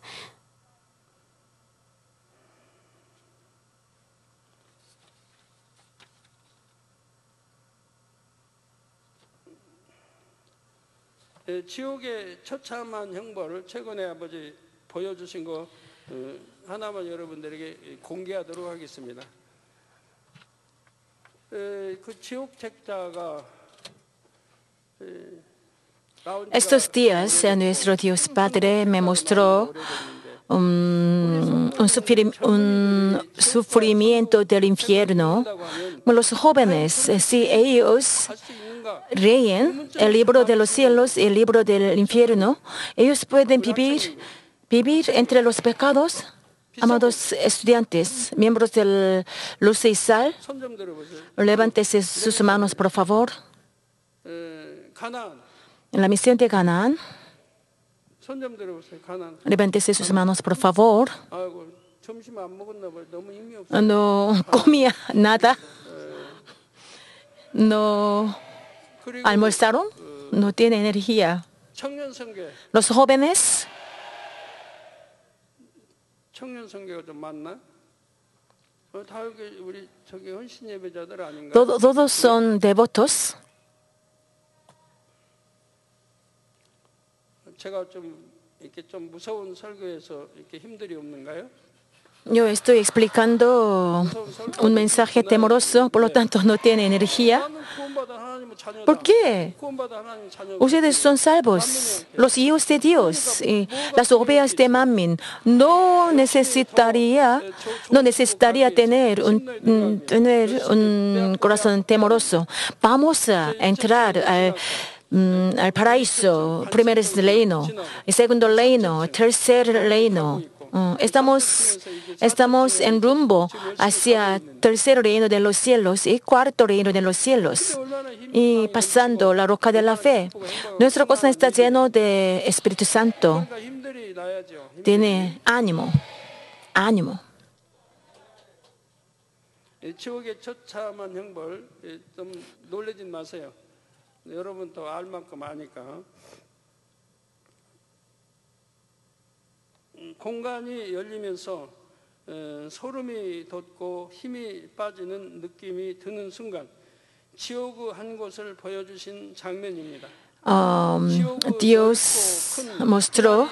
지옥의 처참한 형벌을 최근에 아버지 보여주신 거 하나만 여러분들에게 공개하도록 하겠습니다. 그 지옥 책자가 Estos días nuestro Dios Padre me mostró un sufrimiento del infierno. Los jóvenes, si ellos leen el libro de los cielos y el libro del infierno, ellos pueden vivir entre los pecados. Amados estudiantes, miembros del Luz y Sal, levántese sus manos, por favor. En la misión de Canaán, levántese sus manos, por favor. No comía nada. no 그리고 almorzaron, no tienen energía. 청년 선교, Los jóvenes, 청년 선교가 좀 많나? 다 여기 우리 저기 헌신 예배자들 아닌가? todos son devotos. 제가 좀 이렇게 좀 무서운 설교에서 이렇게 힘들이 없는가요? Yo estoy explicando un mensaje temoroso, por lo tanto no tiene energía. 나는 구원받은 하나님의 자녀다. ¿Por qué? 구원받은 하나님 자녀. Ustedes son salvos, los hijos de Dios, y las ovejas de Mamín. No necesitaría tener un corazón temoroso. Vamos a entrar al paraíso, primer reino, segundo reino, tercer reino. Estamos en rumbo hacia tercer reino de los cielos y cuarto reino de los cielos. Y pasando la roca de la fe, nuestro corazón está lleno de Espíritu Santo. 그러니까 힘들이 나야죠. Tiene ánimo. 지옥의 처참한 형벌 좀 놀라진 마세요. 여러분 또 알 만큼 아니까. 공간이 열리면서 소름이 돋고 힘이 빠지는 느낌이 드는 순간 지옥의 한 곳을 보여주신 장면입니다. Dios mostró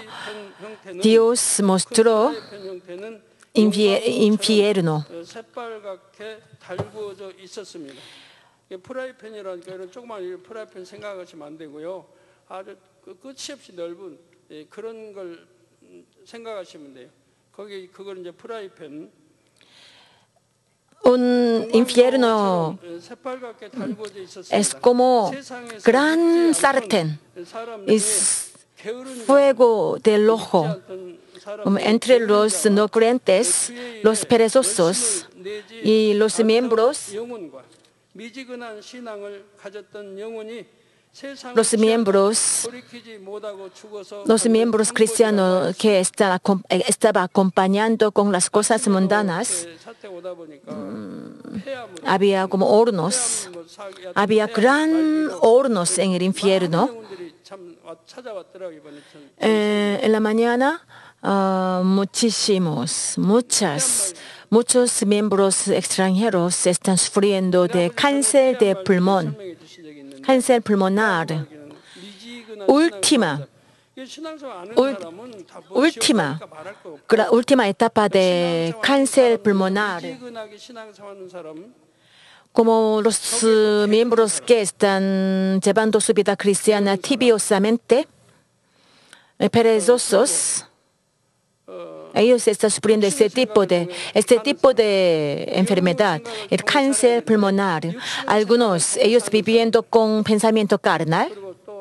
infierno. 새빨갛게 달구어져 있었습니다. 프라이팬이라니까 이런 조그만 프라이팬 생각하시면 안 되고요. 아주 끝이 없이 넓은 그런 걸 생각하시면 돼요. 그걸 이제 프라이팬. Un infierno es como gran sartén, es fuego del ojo. Entre los no creyentes, los perezosos y los miembros cristianos que estaba acompañando con las cosas mundanas, había como hornos, había gran hornos en el infierno. En la mañana, muchos miembros extranjeros están sufriendo de cáncer de pulmón, cáncer pulmonar. Última etapa de cáncer pulmonar. Como los miembros que están llevando su vida cristiana tibiosamente, perezosos, ellos están sufriendo este tipo de enfermedad, el cáncer pulmonar. Algunos, ellos viviendo con pensamiento carnal.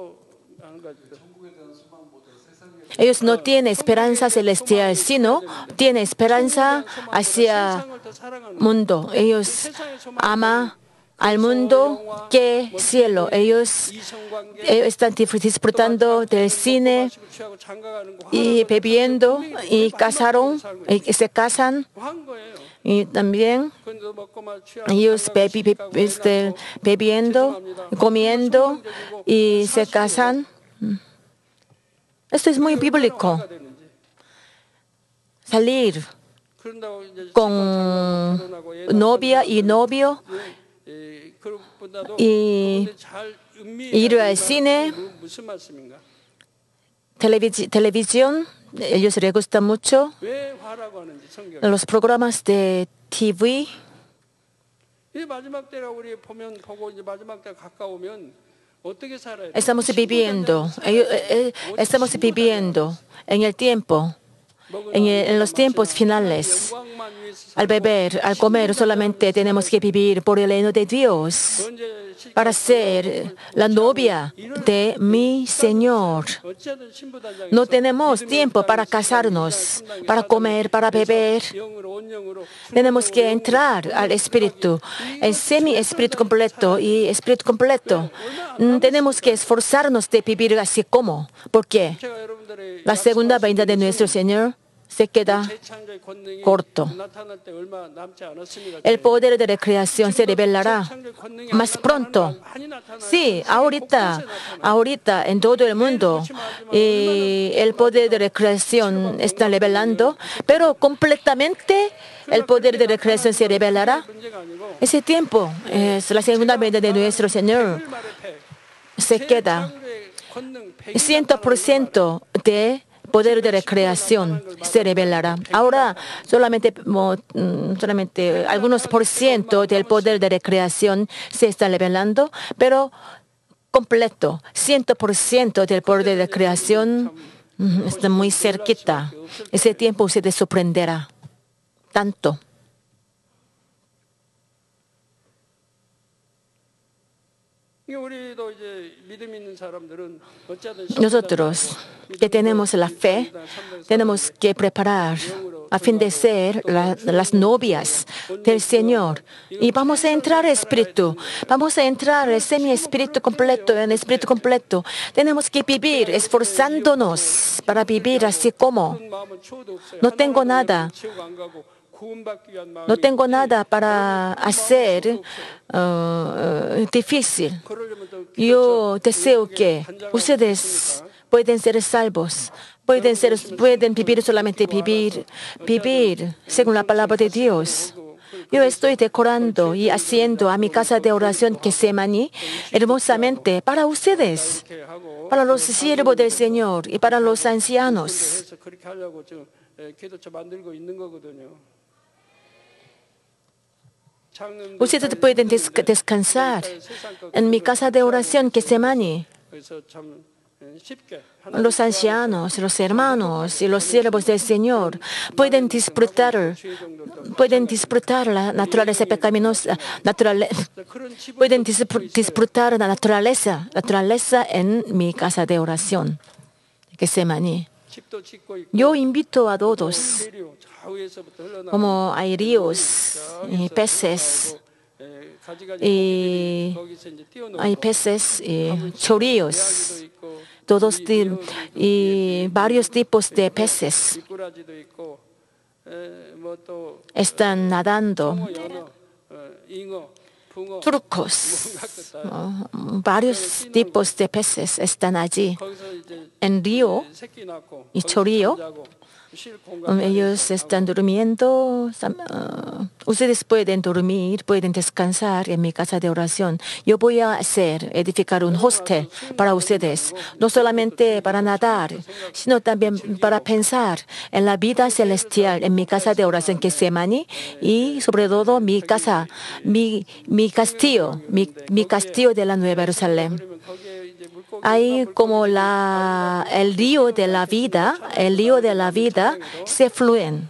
Ellos no tienen esperanza celestial, sino tienen esperanza hacia el mundo. Ellos aman al mundo que cielo. Ellos están disfrutando del cine y bebiendo y se casan. Y también ellos bebiendo, comiendo y se casan. Esto es muy bíblico. Salir con novia y novio y ir al cine, televisión, ellos les gusta mucho los programas de TV. Estamos viviendo en el tiempo, en los tiempos finales. Al beber, al comer, solamente tenemos que vivir por el reino de Dios para ser la novia de mi Señor. No tenemos tiempo para casarnos, para comer, para beber. Tenemos que entrar al Espíritu, el semi-espíritu completo y espíritu completo. Tenemos que esforzarnos de vivir así como. ¿Por qué? La segunda venida de nuestro Señor se queda 재창조의 권능이 corto. 나타날 때 얼마 남지 않았습니다. El poder de la creación se revelará 재창조의 권능이 más pronto. 많이 나타나요. Sí, 세계 곳곳에 나타나요. ahorita en todo el mundo el poder de la creación está revelando, pero completamente el poder de la creación se revelará. 문제가 아니고 Ese tiempo es la segunda venida de nuestro Señor. 말의 배. Se queda 재창조의 권능 100% de poder de la creación se revelará. Ahora solamente algunos por ciento del poder de la creación se está revelando, pero completo, 100% del poder de la creación está muy cerquita. Ese tiempo ustedes sorprenderá tanto. 우리도 이제 믿음 있는 사람들은 어쨌든 Nosotros que tenemos la fe, tenemos que preparar a fin de ser las novias del Señor. Y vamos a entrar en espíritu, vamos a entrar en semi-espíritu completo, en espíritu completo. Tenemos que vivir esforzándonos para vivir así como. No tengo nada. No tengo nada para hacer difícil. Yo deseo que ustedes pueden ser salvos, pueden vivir solamente vivir según la palabra de Dios. Yo estoy decorando y haciendo a mi casa de oración Getsemaní hermosamente para ustedes, para los siervos del Señor y para los ancianos. 그래서 그렇게 하려고 지금 기도처 만들고 있는 거거든요. Ustedes pueden descansar en mi casa de oración Getsemaní. 그래서 참 쉽게 Los ancianos, los hermanos y los siervos del Señor pueden disfrutar la naturaleza pecaminosa, pueden disfrutar la naturaleza en mi casa de oración Getsemaní. 집도 짓고 있고 Yo invito a todos, 대류 좌우에서부터 흘러나오는 como hay ríos y peces, 가지가지 y 거기서 이제 띄워놓고 hay peces y chorillos, 있고 y varios tipos de peces 미꾸라지도 있고 뭐또 están nadando, 연어, 잉어, 붕어 turcos, varios tipos de peces están allí. 거기서 이제 En río 새끼 낳고 y chorillo, 자고 쉴 공간 ellos están durmiendo. Ustedes pueden dormir, pueden descansar en mi casa de oración. Yo voy a edificar un hostel para ustedes, no solamente para nadar, sino también para pensar en la vida celestial en mi casa de oración Getsemaní y sobre todo mi casa, mi castillo de la Nueva Jerusalén. 그러면 거기에 이제 물고기 Hay como el río de la vida se fluyen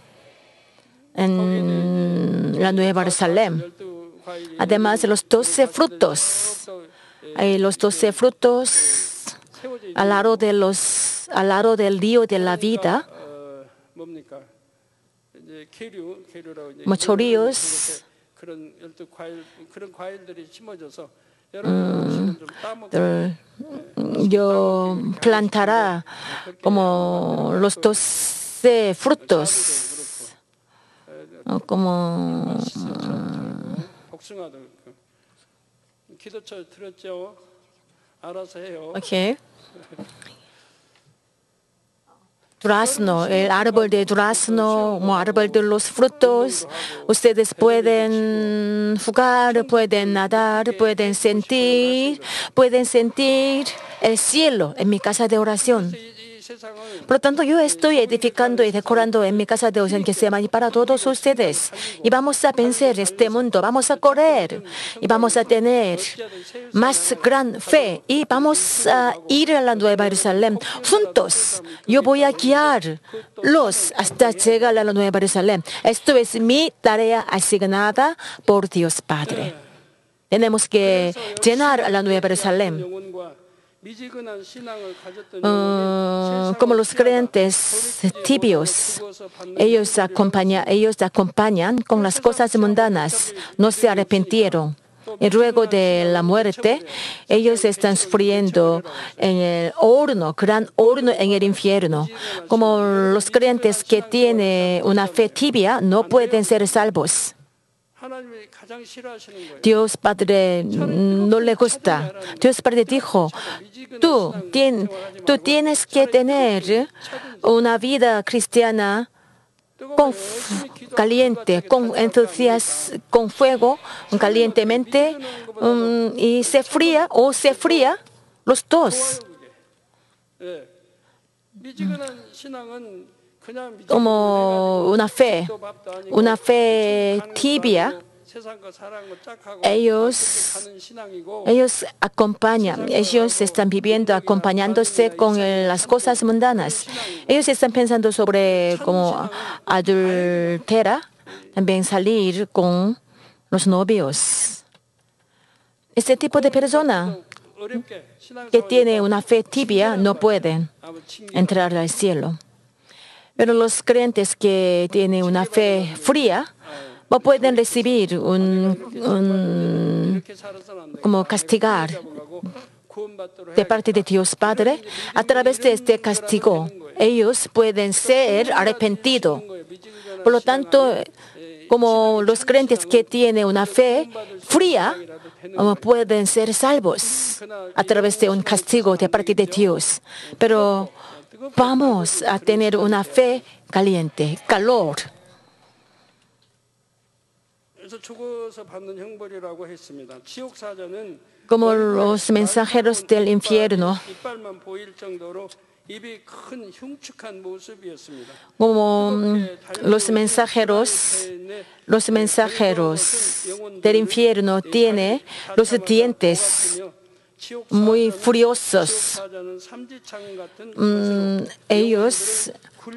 en la Nueva Jerusalén. 12과일이 Además, los 12 frutos, hay los 12 frutos al lado del río de la vida, 뭡니까? 이제 계류라고 이제 como chorillos, 그런 12과일 그런 과일들이 심어져서 여러분 좀 따먹고 yo plantará como los 12 frutos, como 복숭아도 그렇고. 기도처 들었죠? 알아서 해요. okay. Durazno, el árbol de durazno, como árbol de los frutos, ustedes pueden jugar, pueden nadar, pueden sentir el cielo en mi casa de oración. 이 세상은 Por lo tanto, yo estoy edificando y decorando en mi casa de oración Getsemaní para todos ustedes. Y vamos a vencer este mundo, vamos a correr y vamos a tener más gran fe y vamos a ir a la Nueva Jerusalén juntos. Yo voy a guiarlos hasta llegar a la Nueva Jerusalén. Esto es mi tarea asignada por Dios Padre. Tenemos que llenar a la Nueva Jerusalén. 영혼과 미지근한 신앙을 가졌던 영혼이 Como los creyentes tibios, ellos acompañan con las cosas mundanas, no se arrepintieron. Y luego de la muerte, ellos están sufriendo en el horno, gran horno en el infierno. Como los creyentes que tienen una fe tibia no pueden ser salvos. 하나님이 가장 싫어하시는 거예요. Dios Padre no le gusta. Dios Padre dijo, tú tienes que tener una vida cristiana caliente, con entusiasmo, con fuego, calientemente, y se fría los dos. 예. 미지근한 신앙은 그냥 Como una fe tibia. Ellos acompañan, ellos están viviendo acompañándose con las cosas mundanas. Ellos están pensando sobre como adultera, también salir con los novios. Este tipo de persona que tiene una fe tibia no pueden entrar al cielo. Pero los creyentes que tienen una fe fría no pueden recibir como castigar de parte de Dios Padre. A través de este castigo, ellos pueden ser arrepentidos. Por lo tanto, como los creyentes que tienen una fe fría, pueden ser salvos a través de un castigo de parte de Dios. Pero vamos a tener una fe caliente, calor. Como los mensajeros del infierno, como los mensajeros del infierno tienen los dientes muy furiosos. Ellos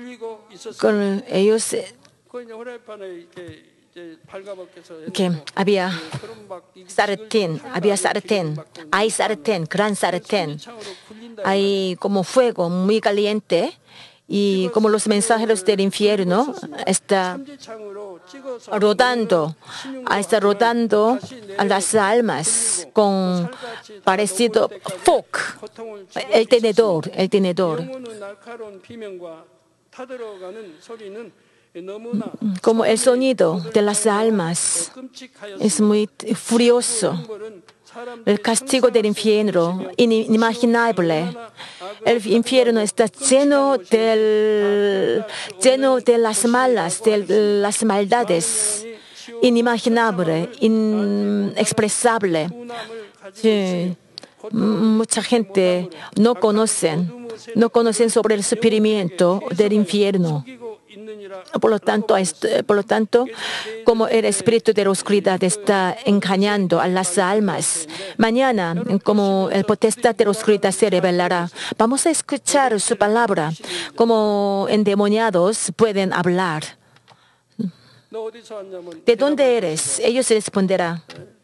que había sartén, hay sartén, gran sartén, hay como fuego muy caliente, y como los mensajeros del infierno está rodando a las almas con parecido fork, el tenedor. Como el sonido de las almas es muy furioso. El castigo del infierno, inimaginable. El infierno está lleno de las maldades, inimaginable, inexpresable. Sí. Mucha gente no conocen sobre el sufrimiento del infierno. Por lo tanto, como el espíritu de la oscuridad está engañando a las almas, mañana, como el potestad de la oscuridad se revelará, vamos a escuchar su palabra. Como endemoniados pueden hablar. ¿De dónde eres? Ellos responderán.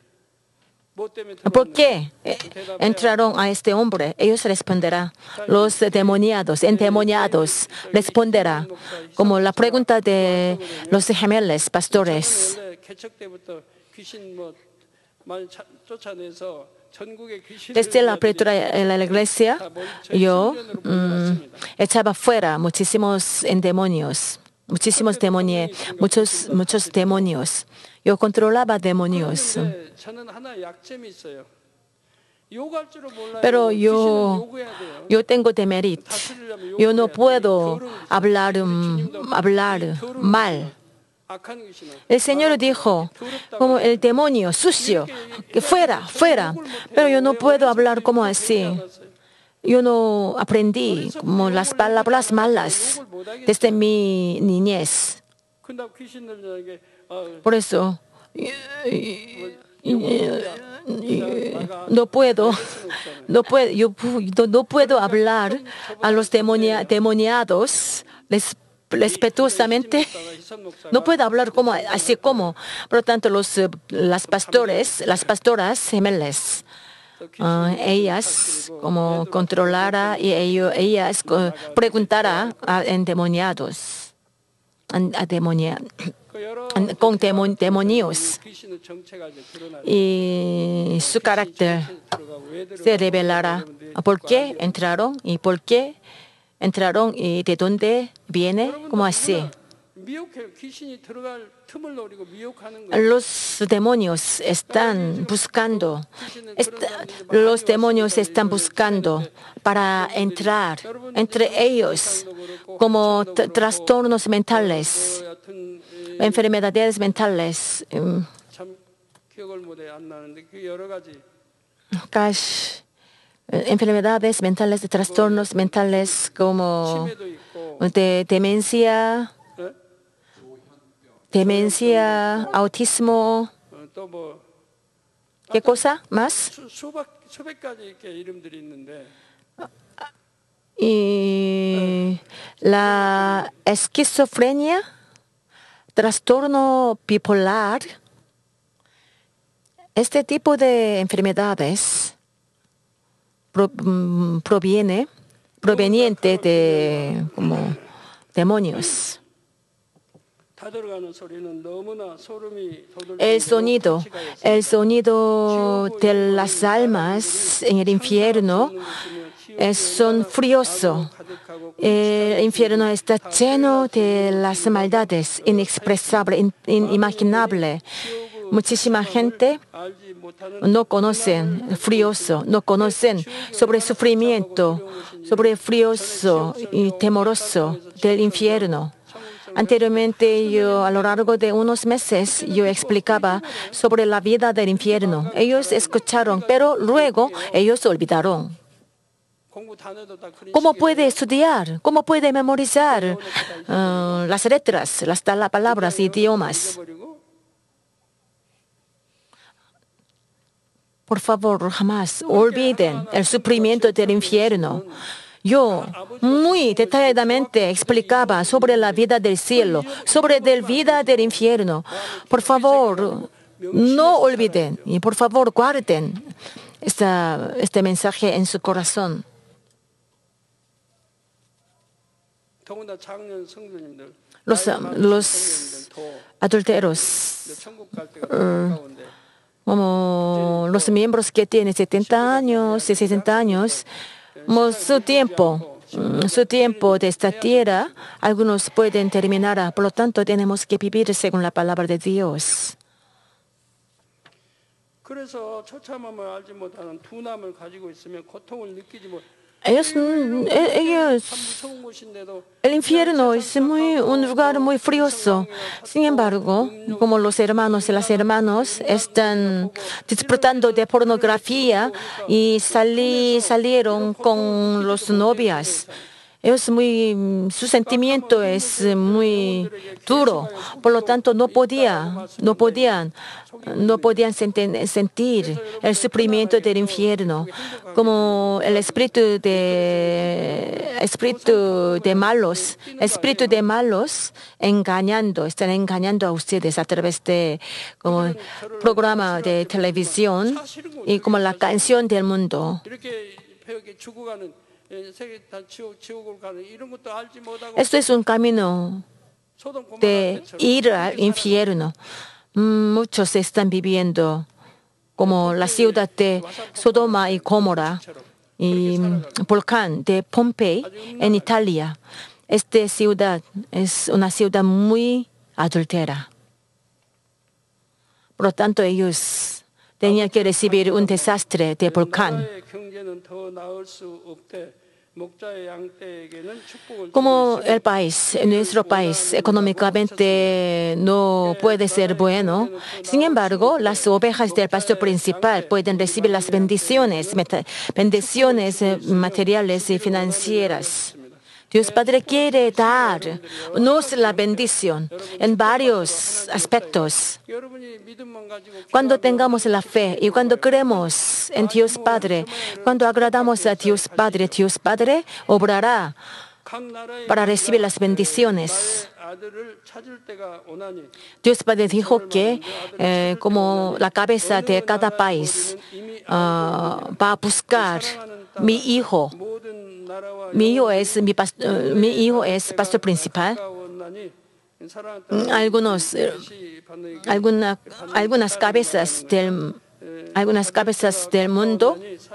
¿Por qué entraron a este hombre? Ellos responderán. Los endemoniados responderán. Como la pregunta de los gemelos pastores. Desde la apertura de la iglesia, yo echaba fuera muchísimos demonios. Yo controlaba demonios. Pero yo tengo demerit. Yo no puedo hablar mal. El Señor dijo, como el demonio sucio, que fuera. Pero yo no puedo hablar como así. Yo no aprendí como las palabras malas desde mi niñez. Por eso, no puedo hablar a los demoniados respetuosamente. No puedo hablar así como. Por lo tanto, las pastoras gemelas, ellas como controlara y ellas preguntara a endemoniados. 그 여러 con demonios. 귀신의 정체가 이제 드러나요. Y su carácter 들어가고 왜 들어가고 se revelará. ¿Por qué entraron? ¿Y por qué entraron? ¿Y de dónde viene? ¿Cómo así? 미혹해요. 귀신이 들어갈 틈을 노리고 미혹하는 거예요. Los demonios están buscando, los demonios están buscando para entrar entre ellos como trastornos mentales, 여하튼 enfermedades mentales, 참 기억을 못해 안 나는데 그 여러 가지 enfermedades mentales, trastornos mentales como 치매도 있고 de demencia, autismo, 또뭐 ¿qué cosa más? 수백 가지 이렇게 이름들이 있는데 Y la esquizofrenia, trastorno bipolar, este tipo de enfermedades proveniente de como demonios. 다 들어가는 소리는 너무나 소름이 돋을 El 정도로 가치가 있습니다. sonido de las almas en el infierno son furiosos. El infierno está lleno de las maldades inexpresables, inimaginables. Muchísima gente 알지 못하는 no conocen furioso, no conocen sobre el sufrimiento, sobre el furioso y temoroso del infierno. Anteriormente, yo a lo largo de unos meses, yo explicaba sobre la vida del infierno. Ellos escucharon, pero luego ellos olvidaron. 공부 단어도 다 그런 ¿Cómo 식이에요. puede estudiar? ¿Cómo puede memorizar las letras, las palabras, idiomas? 잊어버리고 Por favor, jamás olviden el sufrimiento del infierno. Yo muy detalladamente explicaba sobre la vida del cielo, sobre la vida del infierno. Por favor, no olviden y por favor guarden este mensaje en su corazón. 더군다나 작년 성도님들 Los adúlteros, 천국 갈 때가 가까운데 como los miembros que tienen 70 años y 60 años, su tiempo de esta tierra, algunos pueden terminar. Por lo tanto, tenemos que vivir según la palabra de Dios. 그래서 처참함을 알지 못하는 둔함을 가지고 있으면 고통을 느끼지 못. Ellos, 참 무서운 곳인데도 el infierno es un lugar muy furioso. Sin embargo, como los hermanos y las hermanas están disfrutando de pornografía y salieron con los novias, su sentimiento es muy duro. Por lo tanto, no podían sentir el sufrimiento del infierno. Como el espíritu de malos están engañando a ustedes a través de como programa de televisión y como la canción del mundo. 이렇게 배우게 죽어가는 세계 다 지옥을 가는 이런 것도 알지 못하고 Esto es un camino 소돔 고모라 de 때처럼 ir al infierno. Muchos están viviendo como la ciudad de Sodoma y Gomorra y volcán de Pompey en Italia. Esta ciudad es una ciudad muy adúltera. Por lo tanto, ellos tenían que recibir un desastre de volcán. 나라의 경제는 더 나을 수 없대. 목자의 양떼에게는 축복을 Como el país, nuestro país, económicamente no puede ser bueno. Sin embargo, las ovejas del pastor principal pueden recibir las bendiciones materiales y financieras. Dios Padre quiere darnos la bendición en varios aspectos. 여러분이 믿음만 가지고 Cuando tengamos la fe y cuando creemos en Dios Padre, cuando agradamos a Dios Padre obrará 각 나라의 para recibir las bendiciones. 아들을 찾을 때가 오나니 Dios Padre dijo que como la cabeza de cada país va a buscar mi hijo. 모든 나라와 Mi hijo es pastor principal. 가까웠나니 algunos, algunas cabezas del mundo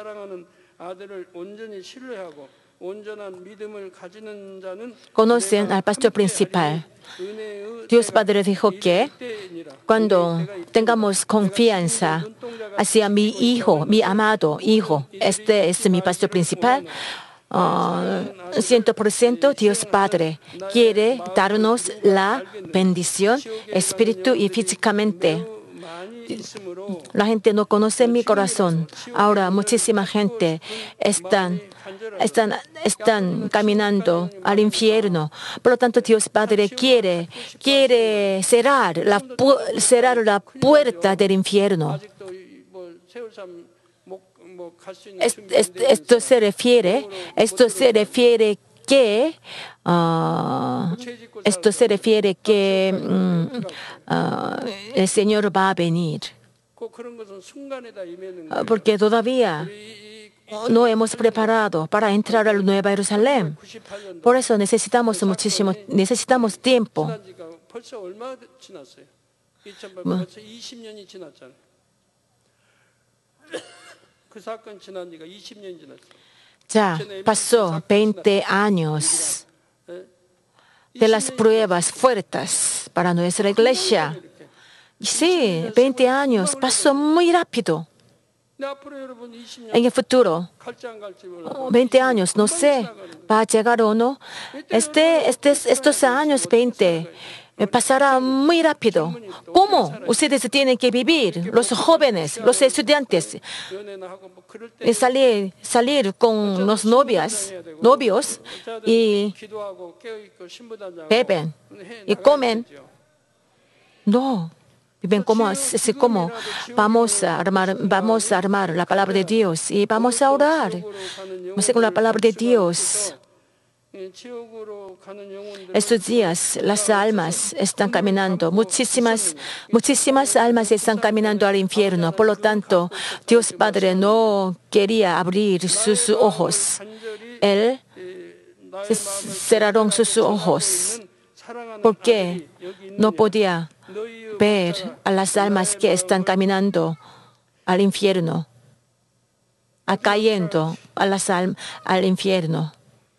conocen al pastor principal. Dios Padre dijo que cuando tengamos confianza hacia mi hijo, mi amado hijo, este es mi pastor principal, 100% Dios Padre quiere darnos la bendición espíritu y físicamente. La gente no conoce mi corazón. Ahora muchísima gente están caminando al infierno. Por lo tanto, Dios Padre quiere cerrar la puerta del infierno. Esto se refiere que el Señor va a venir. Porque todavía no hemos preparado para entrar a la Nueva Jerusalén. Por eso necesitamos tiempo. Ya pasó 20 años de las pruebas fuertes para nuestra iglesia. Sí, 20 años pasó muy rápido. En el futuro, 20 años, no sé, va a llegar o no. Estos años 20 pasará muy rápido. ¿Cómo ustedes tienen que vivir, los jóvenes, los estudiantes? Salir con los novios y beben y comen. No. Viven como vamos a armar la palabra de Dios y vamos a orar. Según la palabra de Dios. Estos días las almas están caminando, muchísimas almas están caminando al infierno. Por lo tanto, Dios Padre no quería abrir sus ojos. Él cerraron sus ojos porque no podía ver a las almas que están caminando al infierno, cayendo al infierno.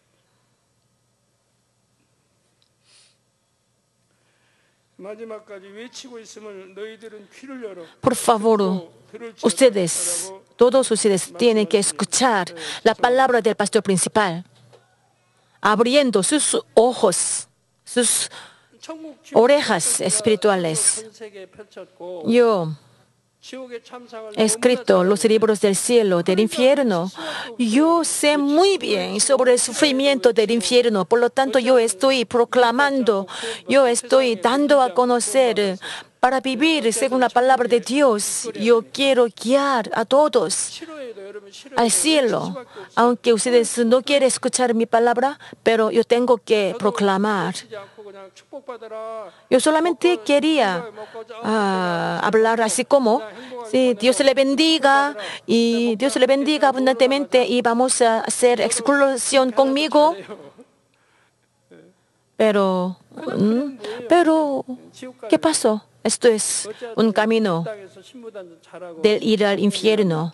Por favor, todos ustedes tienen que escuchar la palabra del pastor principal, abriendo sus ojos, sus orejas espirituales. Yo he escrito los libros del cielo, del infierno. Yo sé muy bien sobre el sufrimiento del infierno. Por lo tanto, yo estoy proclamando, yo estoy dando a conocer para vivir según la palabra de Dios. Yo quiero guiar a todos al cielo. Aunque ustedes no quieren escuchar mi palabra, pero yo tengo que proclamar. Yo solamente quería hablar así como, sí, Dios le bendiga y Dios le bendiga abundantemente y vamos a hacer exclusión conmigo. Pero, ¿qué pasó? Esto es un camino del ir al infierno.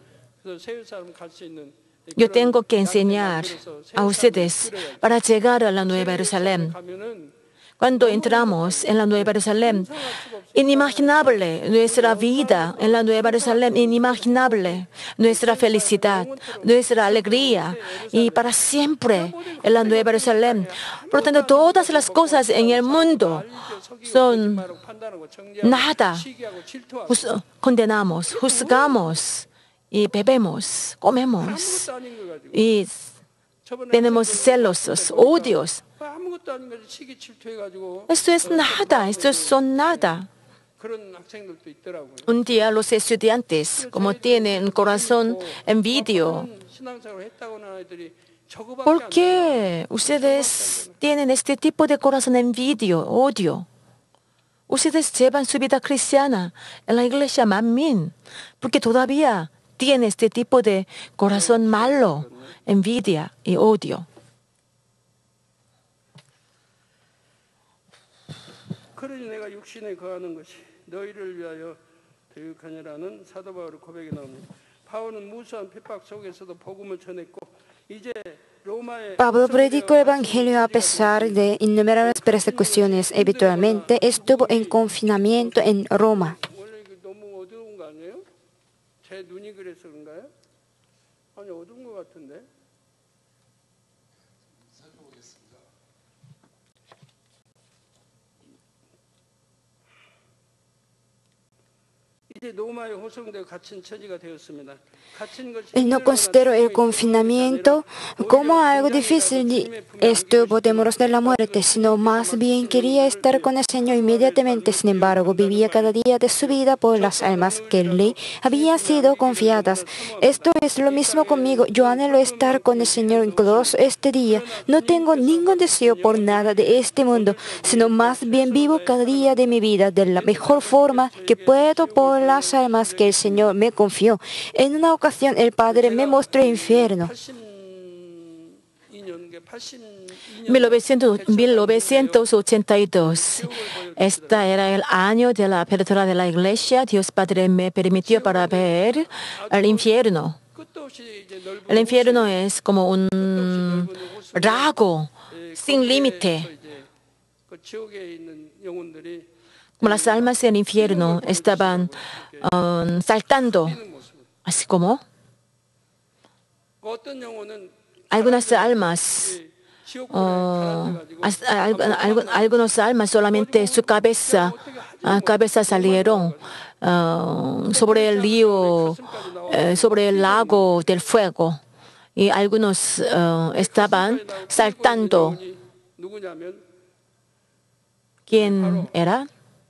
Yo tengo que enseñar a ustedes para llegar a la Nueva Jerusalén. Cuando entramos en la Nueva Jerusalén, inimaginable nuestra vida en la Nueva Jerusalén, inimaginable nuestra felicidad, nuestra alegría y para siempre en la Nueva Jerusalén. Por lo tanto, todas las cosas en el mundo son nada. Condenamos, juzgamos y bebemos, comemos y tenemos celosos, odios. Esto es nada, estos son nada. Un día los estudiantes, como tienen corazón envidio, ¿por qué ustedes tienen este tipo de corazón envidio, odio? Ustedes llevan su vida cristiana en la iglesia Manmin, porque todavía tienen este tipo de corazón malo, envidia y odio. 그러니 내가 육신에 거하는 것이 너희를 위하여 대육하니라는 사도 바울의 고백이 나옵니다. 바울은 무수한 핍박 속에서도 복음을 전했고 이제 로마의 Pablo predicó el Evangelio a pesar de innumerables persecuciones. Eventualmente estuvo en confinamiento en Roma. 원래 이거 너무 어두운 거 아니에요? 제 눈이 그래서 그런가요? 아니 어두운 것 같은데. 이제 로마의 호송되어 갇힌 처지가 되었습니다. 갇힌 것이 Él no consideró el confinamiento como algo difícil ni estuvo temeroso de la muerte, sino más bien quería estar con el Señor inmediatamente. Sin embargo, vivía cada día de su vida por las almas que le habían sido confiadas. Esto es lo mismo conmigo. Yo anhelo estar con el Señor incluso este día. No tengo ningún deseo por nada de este mundo, sino más bien vivo cada día de mi vida de la mejor forma que puedo por las almas que el Señor me confió. En una ocasión el Padre me mostró el infierno. 1982. Este era el año de la apertura de la iglesia. Dios Padre me permitió para ver el infierno. El infierno es como un lago sin límite. Como las almas del infierno estaban saltando, así como algunas almas, algunas almas solamente su cabeza salieron sobre el río, sobre el lago del fuego, y algunos estaban saltando. ¿Quién era?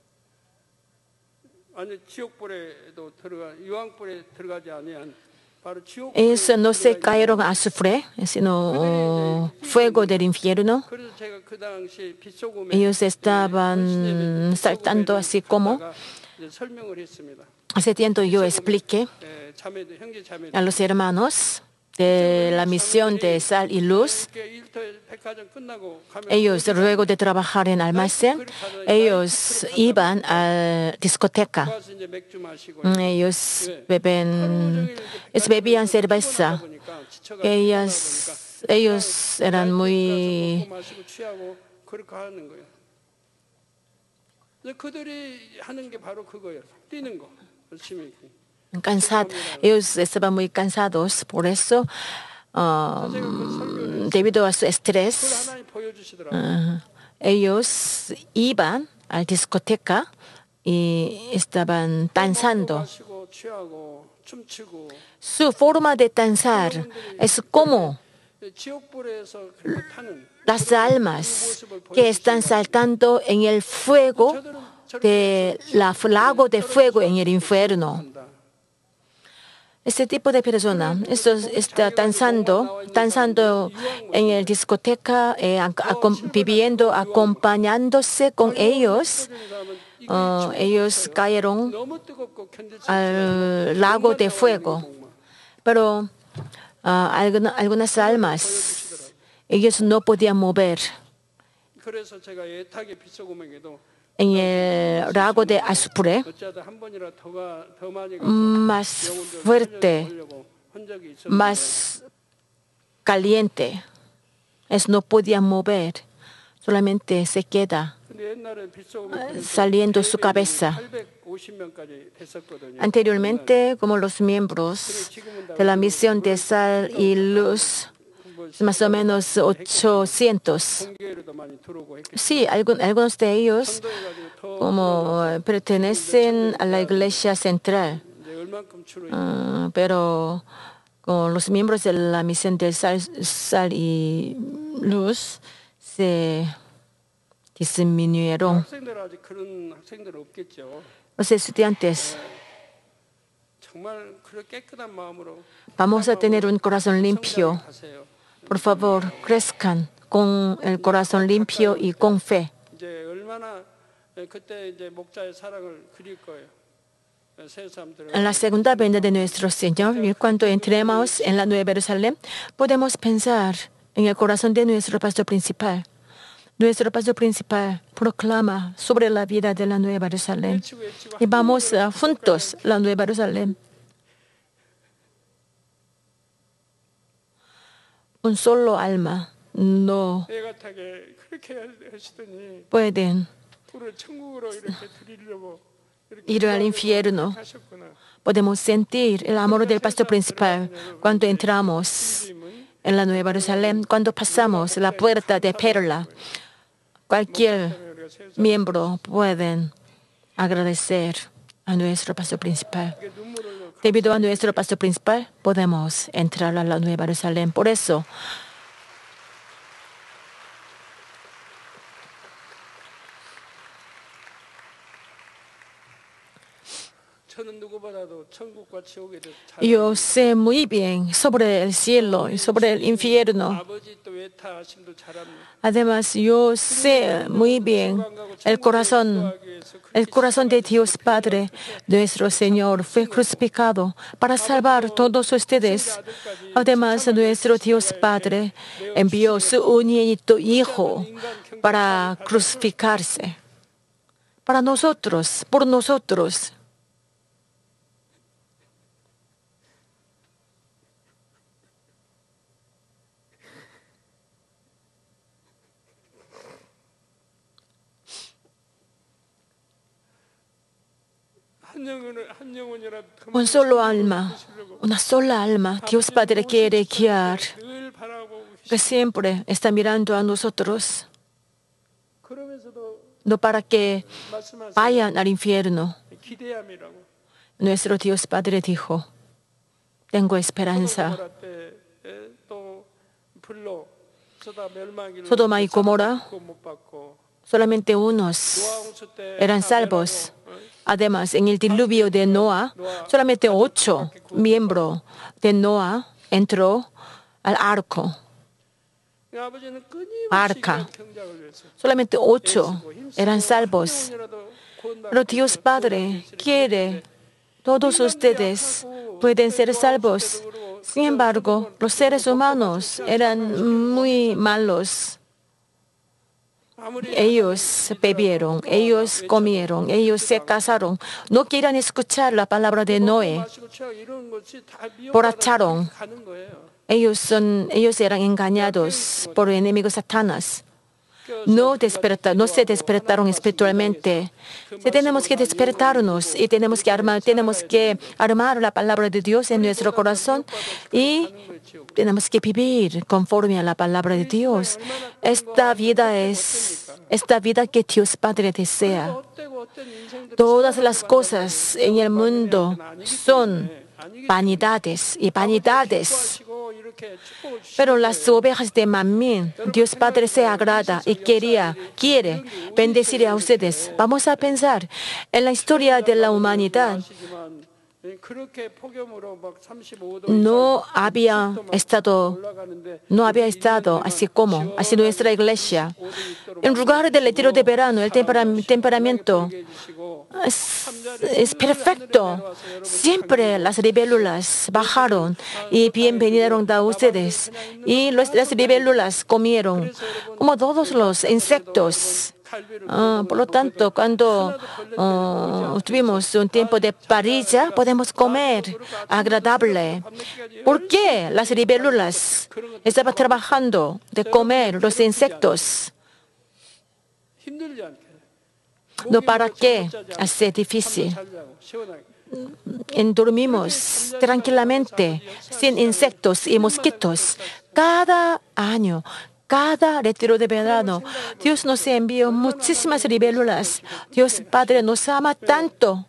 Ellos no se cayeron a azufre, sino fuego del infierno. Ellos estaban saltando así como. Hace tiempo yo expliqué a los hermanos de la misión de sal y luz. Ellos, luego de trabajar en almacén, ellos iban a la discoteca. Ellos bebían cerveza. Ellos eran muy cansados. Ellos estaban muy cansados, por eso, debido a su estrés, ellos iban a la discoteca y estaban danzando. Su forma de danzar es como las almas que están saltando en el fuego del lago de fuego en el infierno. Este tipo de persona está danzando en la discoteca, viviendo, acompañándose con ellos. Ellos cayeron al lago de fuego. Pero algunas almas, ellos no podían mover. En el lago de azufre, más fuerte, más caliente, ellos no podían mover, solamente se queda saliendo su cabeza. Anteriormente, como los miembros de la misión de sal y luz, más o menos 800. Sí, algunos de ellos como pertenecen a la iglesia central, pero con los miembros de la misión de sal y luz se disminuyeron. Los estudiantes, vamos a tener un corazón limpio. Por favor, crezcan con el corazón limpio y con fe. En la segunda venida de nuestro Señor, y cuando entremos en la Nueva Jerusalén, podemos pensar en el corazón de nuestro pastor principal. Nuestro pastor principal proclama sobre la vida de la Nueva Jerusalén. 외치고 Y vamos juntos a la Nueva Jerusalén. Un solo alma no 애같하게 그렇게 하시더니 pueden 우리를 천국으로 이렇게 드리려고 ir al infierno. 하셨구나. Podemos sentir el amor del pastor principal cuando entramos en la Nueva Jerusalén, cuando pasamos la puerta de perla. Cualquier 우리가 세상 miembro puede agradecer a nuestro pastor principal. 눈물을 흘려 Debido a nuestro pastor principal, podemos entrar a la Nueva Jerusalén. Por eso, 저는 누구보다도 천국과 지옥에 대해 잘 yo sé muy bien sobre el cielo y sobre el infierno. 아버지 또 외타하심도 잘합니다. Además, yo sé muy bien el corazón de Dios Padre. Nuestro Señor fue crucificado para salvar a todos ustedes. Además, nuestro Dios Padre envió su unigénito Hijo para crucificarse. Para nosotros, por nosotros. 한 영혼이라도 Un solo alma, una sola alma, Dios Padre quiere guiar, 늘 바라보고 que siempre está mirando a nosotros, 그러면서도 no para que 말씀하신 vayan al infierno. 기대함이라고. Nuestro Dios Padre dijo, tengo esperanza. 고모라 때또 불로 쏟아 멸망하기를 Sodoma y Gomorra, 못 받고 solamente unos 노아홍수 때 eran salvos. Además, en el diluvio de Noah, solamente 8 miembros de Noah entró al arco. 아버지는 끊임없이 arca. 경작을 위해서 Solamente 8 eran salvos. Pero Dios Padre quiere, todos ustedes pueden ser salvos. Sin embargo, los seres humanos eran muy malos. Ellos bebieron, ellos comieron, ellos se casaron. No quieran escuchar la palabra de Noé. borracharon. Ellos eran engañados por el enemigo Satanás. No se despertaron espiritualmente. Si tenemos que despertarnos y tenemos que armar la palabra de Dios en nuestro corazón y tenemos que vivir conforme a la palabra de Dios. Esta vida que Dios Padre desea. Todas las cosas en el mundo son vanidades y vanidades. Pero las ovejas de Mamín, Dios Padre se agrada y quiere bendecir a ustedes. Vamos a pensar en la historia de la humanidad. No había estado así nuestra iglesia. En lugar del retiro de verano, el temperamento es perfecto. Siempre las libélulas bajaron y bien vinieron a ustedes. Y las libélulas comieron como todos los insectos. Por lo tanto, cuando tuvimos un tiempo de parrilla, podemos comer agradable. ¿Por qué las libélulas estaban trabajando de comer los insectos? No para qué hacer difícil. Dormimos tranquilamente, sin insectos y mosquitos. Cada año, cada retiro de verano, Dios nos envió muchísimas libélulas. Dios Padre nos ama tanto.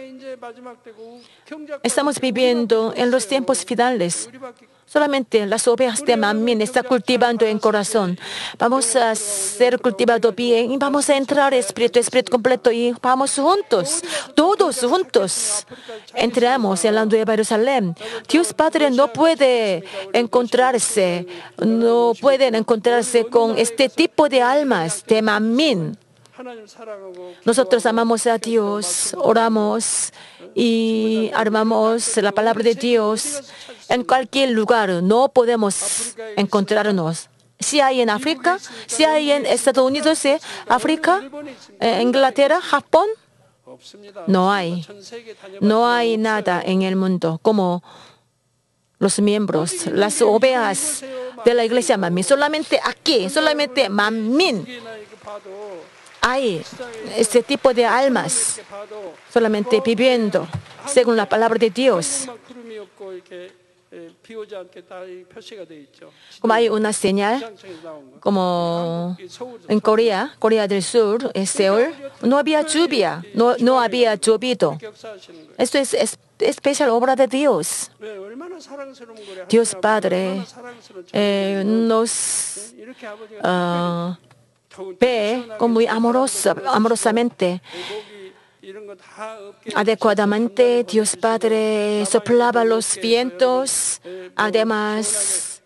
Estamos viviendo en los tiempos finales. Solamente las ovejas de Mamín están cultivando en corazón. Vamos a ser cultivados bien y vamos a entrar espíritu completo y vamos juntos, todos juntos. Entramos en la Nueva Jerusalén. Dios Padre no pueden encontrarse con este tipo de almas de Mamín. Nosotros amamos a Dios, oramos y armamos la palabra de Dios. En cualquier lugar no podemos encontrarnos. si hay en África, si hay en Estados Unidos, África, Inglaterra, Japón, 없습니다. no hay. 전 세계 다녀봤지만 No hay nada en el mundo como los miembros, las ovejas de la iglesia Manmin. Solamente aquí, solamente Manmin 여기나 이렇게 봐도 hay este tipo de almas, 이렇게 봐도 solamente viviendo según la palabra de Dios. 한국만 구름이 없고 이렇게 비 오지 않게 다 표시가 돼 있죠. Como hay una señal, 기상청에서 나온 거. como 이 서울 en Corea del Sur, en Seúl, no había lluvia, no había llovido. 역사하시는 거예요. Esto es especial obra de Dios. 왜 얼마나 사랑스러운 거래. Dios Padre 얼마나 사랑스러운 nos 이렇게 아버지가 더욱 ve como muy amorosamente. 이런 거 다 없게 Adecuadamente, Dios Padre soplaba los vientos, además,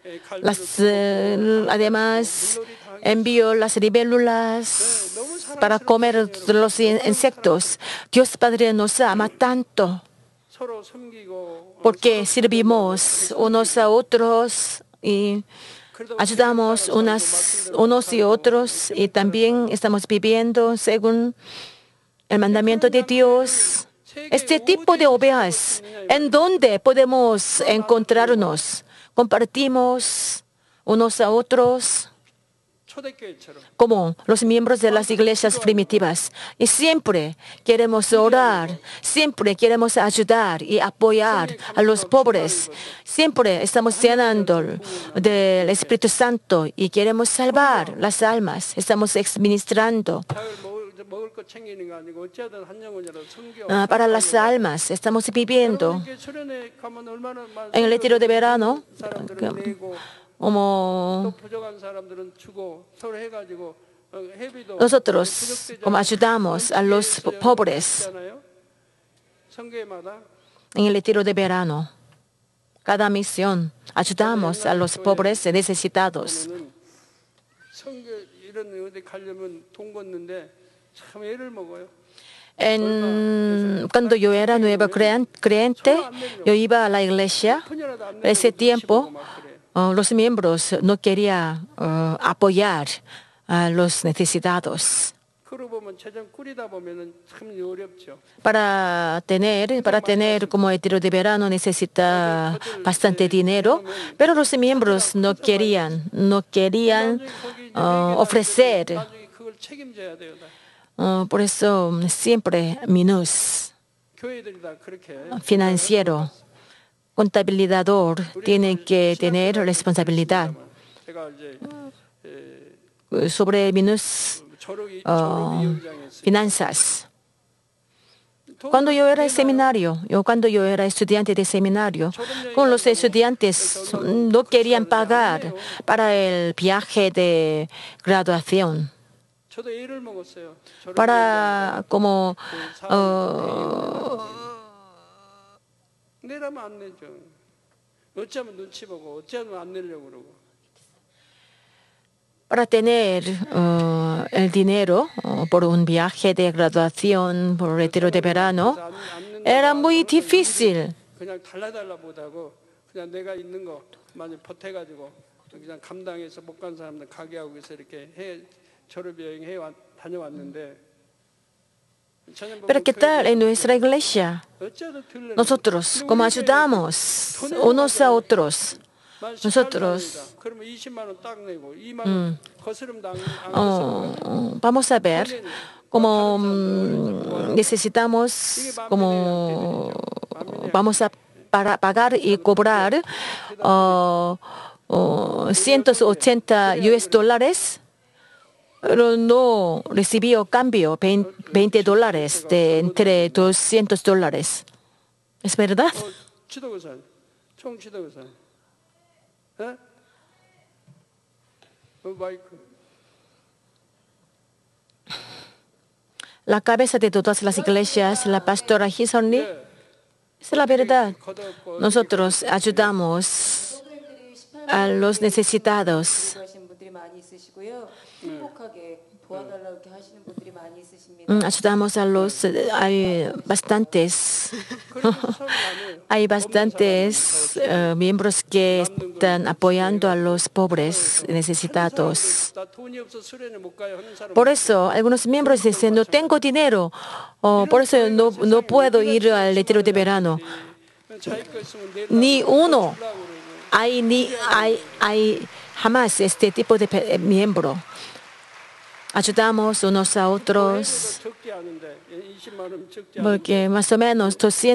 además envió las libélulas para comer los insectos. Dios Padre nos ama tanto 서로 섬기고 porque servimos unos a otros y ayudamos unos y otros y también estamos viviendo según el mandamiento de Dios. Este tipo de ovejas, ¿en dónde podemos encontrarnos? Compartimos unos a otros 초대교회처럼 como los miembros de las iglesias primitivas. Y siempre queremos orar, siempre queremos ayudar y apoyar a los pobres. Siempre estamos llenando del Espíritu Santo y queremos salvar las almas. Estamos administrando 먹을 거 챙기는 거 아니고 어찌하든 한 영혼이라도 섬겨. para las almas. Estamos viviendo 이렇게 수련회 가면 얼마나 많은 en el retiro de verano, 사람들은 내고 como 또 부족한 사람들은 주고 서로 해가지고 회비도 nosotros como ayudamos a los pobres 있잖아요. 성교회마다 en el retiro de verano. Cada misión ayudamos a los pobres necesitados. 보면은 성교 이런 어디 가려면 돈 걷는데 참 애를 먹어요. Cuando yo era nueva creyente, yo iba a la iglesia. 푼이라도 안 Ese 내고 tiempo, 막 그래. los miembros no querían apoyar a los necesitados. 그러고 보면 재정 꾸리다 보면은 참 어렵죠. Para tener como retiro de verano necesita bastante dinero, pero los miembros no querían ofrecer. 나중에 그걸 책임져야 돼요. 다. Por eso siempre minus 교회들이 다 그렇게 financiero, contabilizador tiene que tener responsabilidad 제가 이제 sobre minus 졸업위원장이었어요. finanzas. Cuando yo era estudiante de seminario, con los estudiantes no querían pagar para el viaje de graduación, 저도 애를 먹었어요. para como 내라면 안 내죠. 어쩌면 눈치 보고 어쩌면 안 내려고 그러고. para tener el dinero por un viaje de graduación, por retiro de verano, era muy difícil. 그냥 달라달라 못하고 그냥 내가 있는 거 많이 보태가지고 그냥 감당해서 못 간 사람들 가게 하고 해서 이렇게 졸업 여행 다녀왔는데. Pero ¿qué tal en nuestra iglesia? Nosotros, como ayudamos unos a otros, nosotros 그러면 20만 원 딱 내고 2만 원 거스름도 안 vamos a ver cómo necesitamos, como vamos a pagar y cobrar $180, pero no recibió cambio $20 de entre $200. ¿Es verdad? 지도교사, 총 지도교사. 예? 마이크. La cabeza de todas las iglesias, la pastora Hisonni, es la verdad. Nosotros ayudamos a los necesitados. Ayudamos a los, hay bastantes. 그래서 수업을 안 해요. hay bastantes miembros que están apoyando a los pobres necesitados. 나 돈이 없어 수련회 못 가요 하는 사람 Por eso, algunos miembros dicen, no tengo dinero, por eso no puedo ir al retiro de verano. 자기 거 있으면 내일 Ni uno. 주려고 그러고. Hay jamás este tipo de miembro. Ayudamos unos a otros. 적지 않은데 20만 원 적지 않은데 Porque más o menos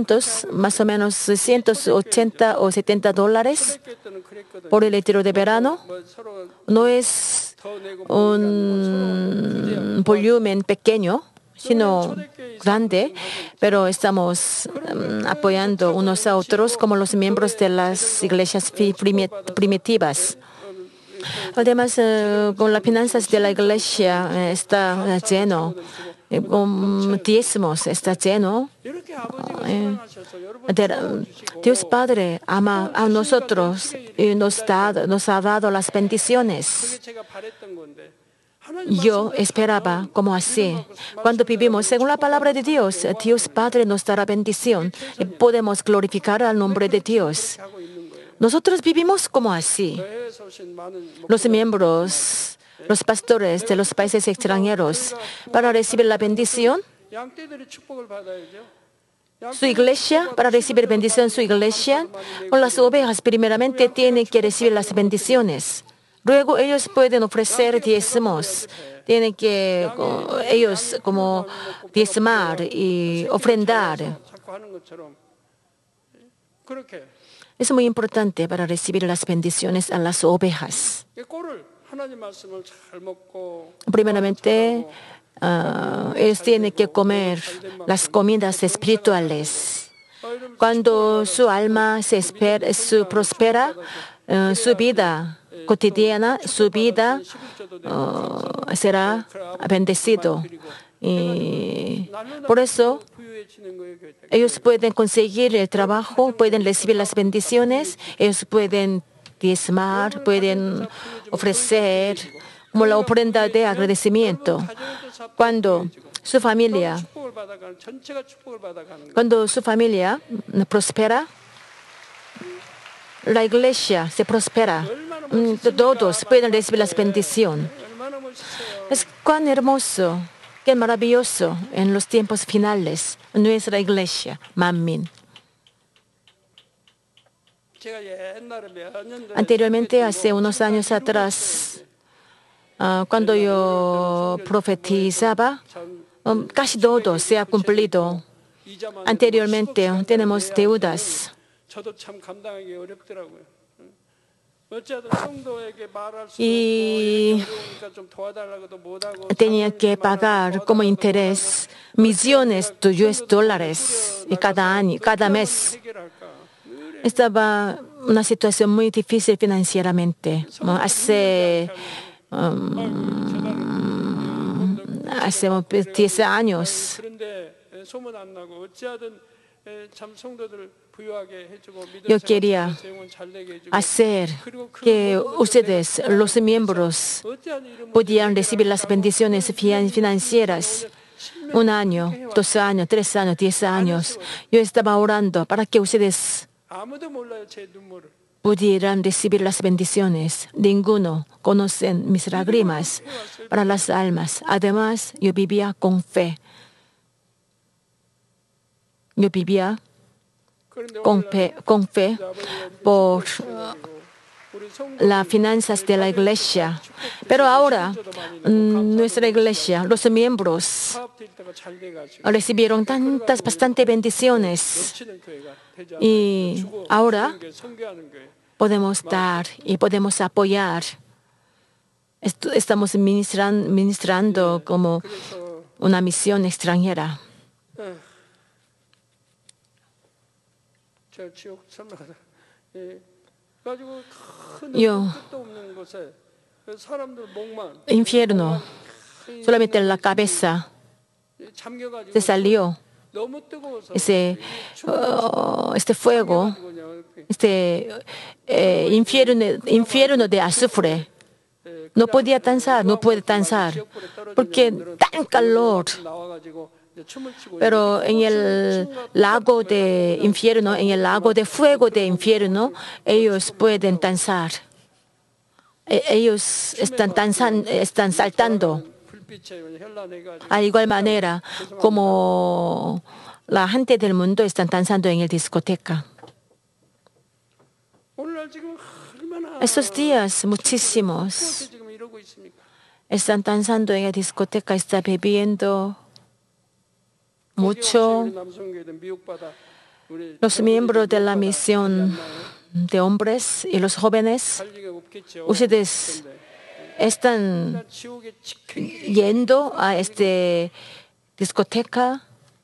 180 o 70 dólares 때는 그랬거든. por el retiro de verano 뭐 서로 no es 더 내고 un volumen pequeño, sino grande, pero estamos apoyando unos a otros como los miembros de las iglesias primitivas. Además, con las finanzas de la iglesia está lleno, con diezmos está lleno. 이렇게 아버지가 사랑하셔서 여러분 Dios Padre ama a nosotros y nos ha dado las bendiciones. 그게 제가 바랬던 건데 하나님 Yo esperaba como así. Cuando vivimos según la palabra de Dios, Dios Padre nos dará bendición y podemos glorificar al nombre de Dios. 하고 있는 거예요. Nosotros vivimos como así. 해외에서 오신 많은 Los miembros, los pastores de los países extranjeros, para recibir la bendición, 양떼들이 축복을 받아야죠. su iglesia, para recibir bendición su iglesia, con las ovejas primeramente tienen que recibir las bendiciones. Luego ellos pueden ofrecer diezmos. Tienen que ellos como diezmar y ofrendar. 자꾸 하는 것처럼 그렇게 Es muy importante para recibir las bendiciones a las ovejas. 이 꼴을 하나님 말씀을 잘 먹고 Primeramente, ellos tienen que comer las comidas espirituales. Cuando su alma prospera, su vida cotidiana, su vida será bendecido. Y por eso 부유해지는 거예요. 교회. ellos pueden conseguir el trabajo, pueden recibir las bendiciones, ellos pueden diezmar, pueden ofrecer como la ofrenda de agradecimiento. Cuando su familia 축복을 받아가는 전체가 축복을 받아가는 거예요. Cuando su familia prospera, la iglesia se prospera. Todos pueden recibir la bendición. 얼마나 멋있어요. Es cuán hermoso, qué maravilloso en los tiempos finales nuestra iglesia, Manmin. 제가 옛날에 몇 년 전에 Anteriormente, hace unos años atrás, cuando yo profetizaba, casi todo se ha cumplido. 이자만 Anteriormente tenemos deudas. 저도 참 감당하기 어렵더라고요. 어찌하든 성도에게 말할 수 Y 없고 어려우니까 좀 도와달라고도 못하고 tenía que pagar como interés millones de US dólares y cada año, cada mes. 해결할까? Estaba una situación muy difícil financieramente. Hace 10 años. 그런데 소문 안 나고 어찌하든 참 성도들 부유하게 해주고 Yo quería 재원 잘 내게 해주고 hacer que ustedes, los miembros, 어찌하든 이런 podían recibir las bendiciones financieras. 1 año, 2 años, 3 años, 10 años. Yo estaba orando para que ustedes 아무도 몰라요 제 눈물을. pudieran recibir las bendiciones. Ninguno conoce mis lágrimas para las almas. Además, yo vivía con fe. Yo vivía 그런데 con fe por 우리 성 las finanzas de la iglesia. Pero ahora, nuestra iglesia, los miembros, 사업될 때가 잘 돼가지고 recibieron bastantes bendiciones. 넘치는 교회가 되지 Y 않고 ahora 주는 게 선교하는 교회. podemos dar y podemos apoyar. Estamos ministrando como 그래서 una misión extranjera. 제가 지옥 설명하다. 예. 가지고 큰 Yo- 뜻도 없는 곳에 사람들 목만 Infierno, solamente en la cabeza 잠겨가지고 se salió 너무 뜨거워서 este fuego, 그냥 este infierno de azufre. No podía danzar, no puede danzar, porque tan calor. 나와가지고 이제 춤을 추고 Pero en el lago de infierno, en el lago de fuego de infierno, ellos pueden danzar. Ellos están saltando. 불빛에 현란해가지고 A igual manera como la gente del mundo están danzando en el discoteca. 오늘날 지금 얼마나 Estos días, muchísimos 지금 이러고 있습니까? están danzando en la discoteca, están bebiendo mucho. 우리 남성교회는 미혹받아 우리 Los miembros de la misión de hombres y los jóvenes, 갈 리가 없겠죠. ustedes están 지옥의 직행길이 yendo a esta discoteca.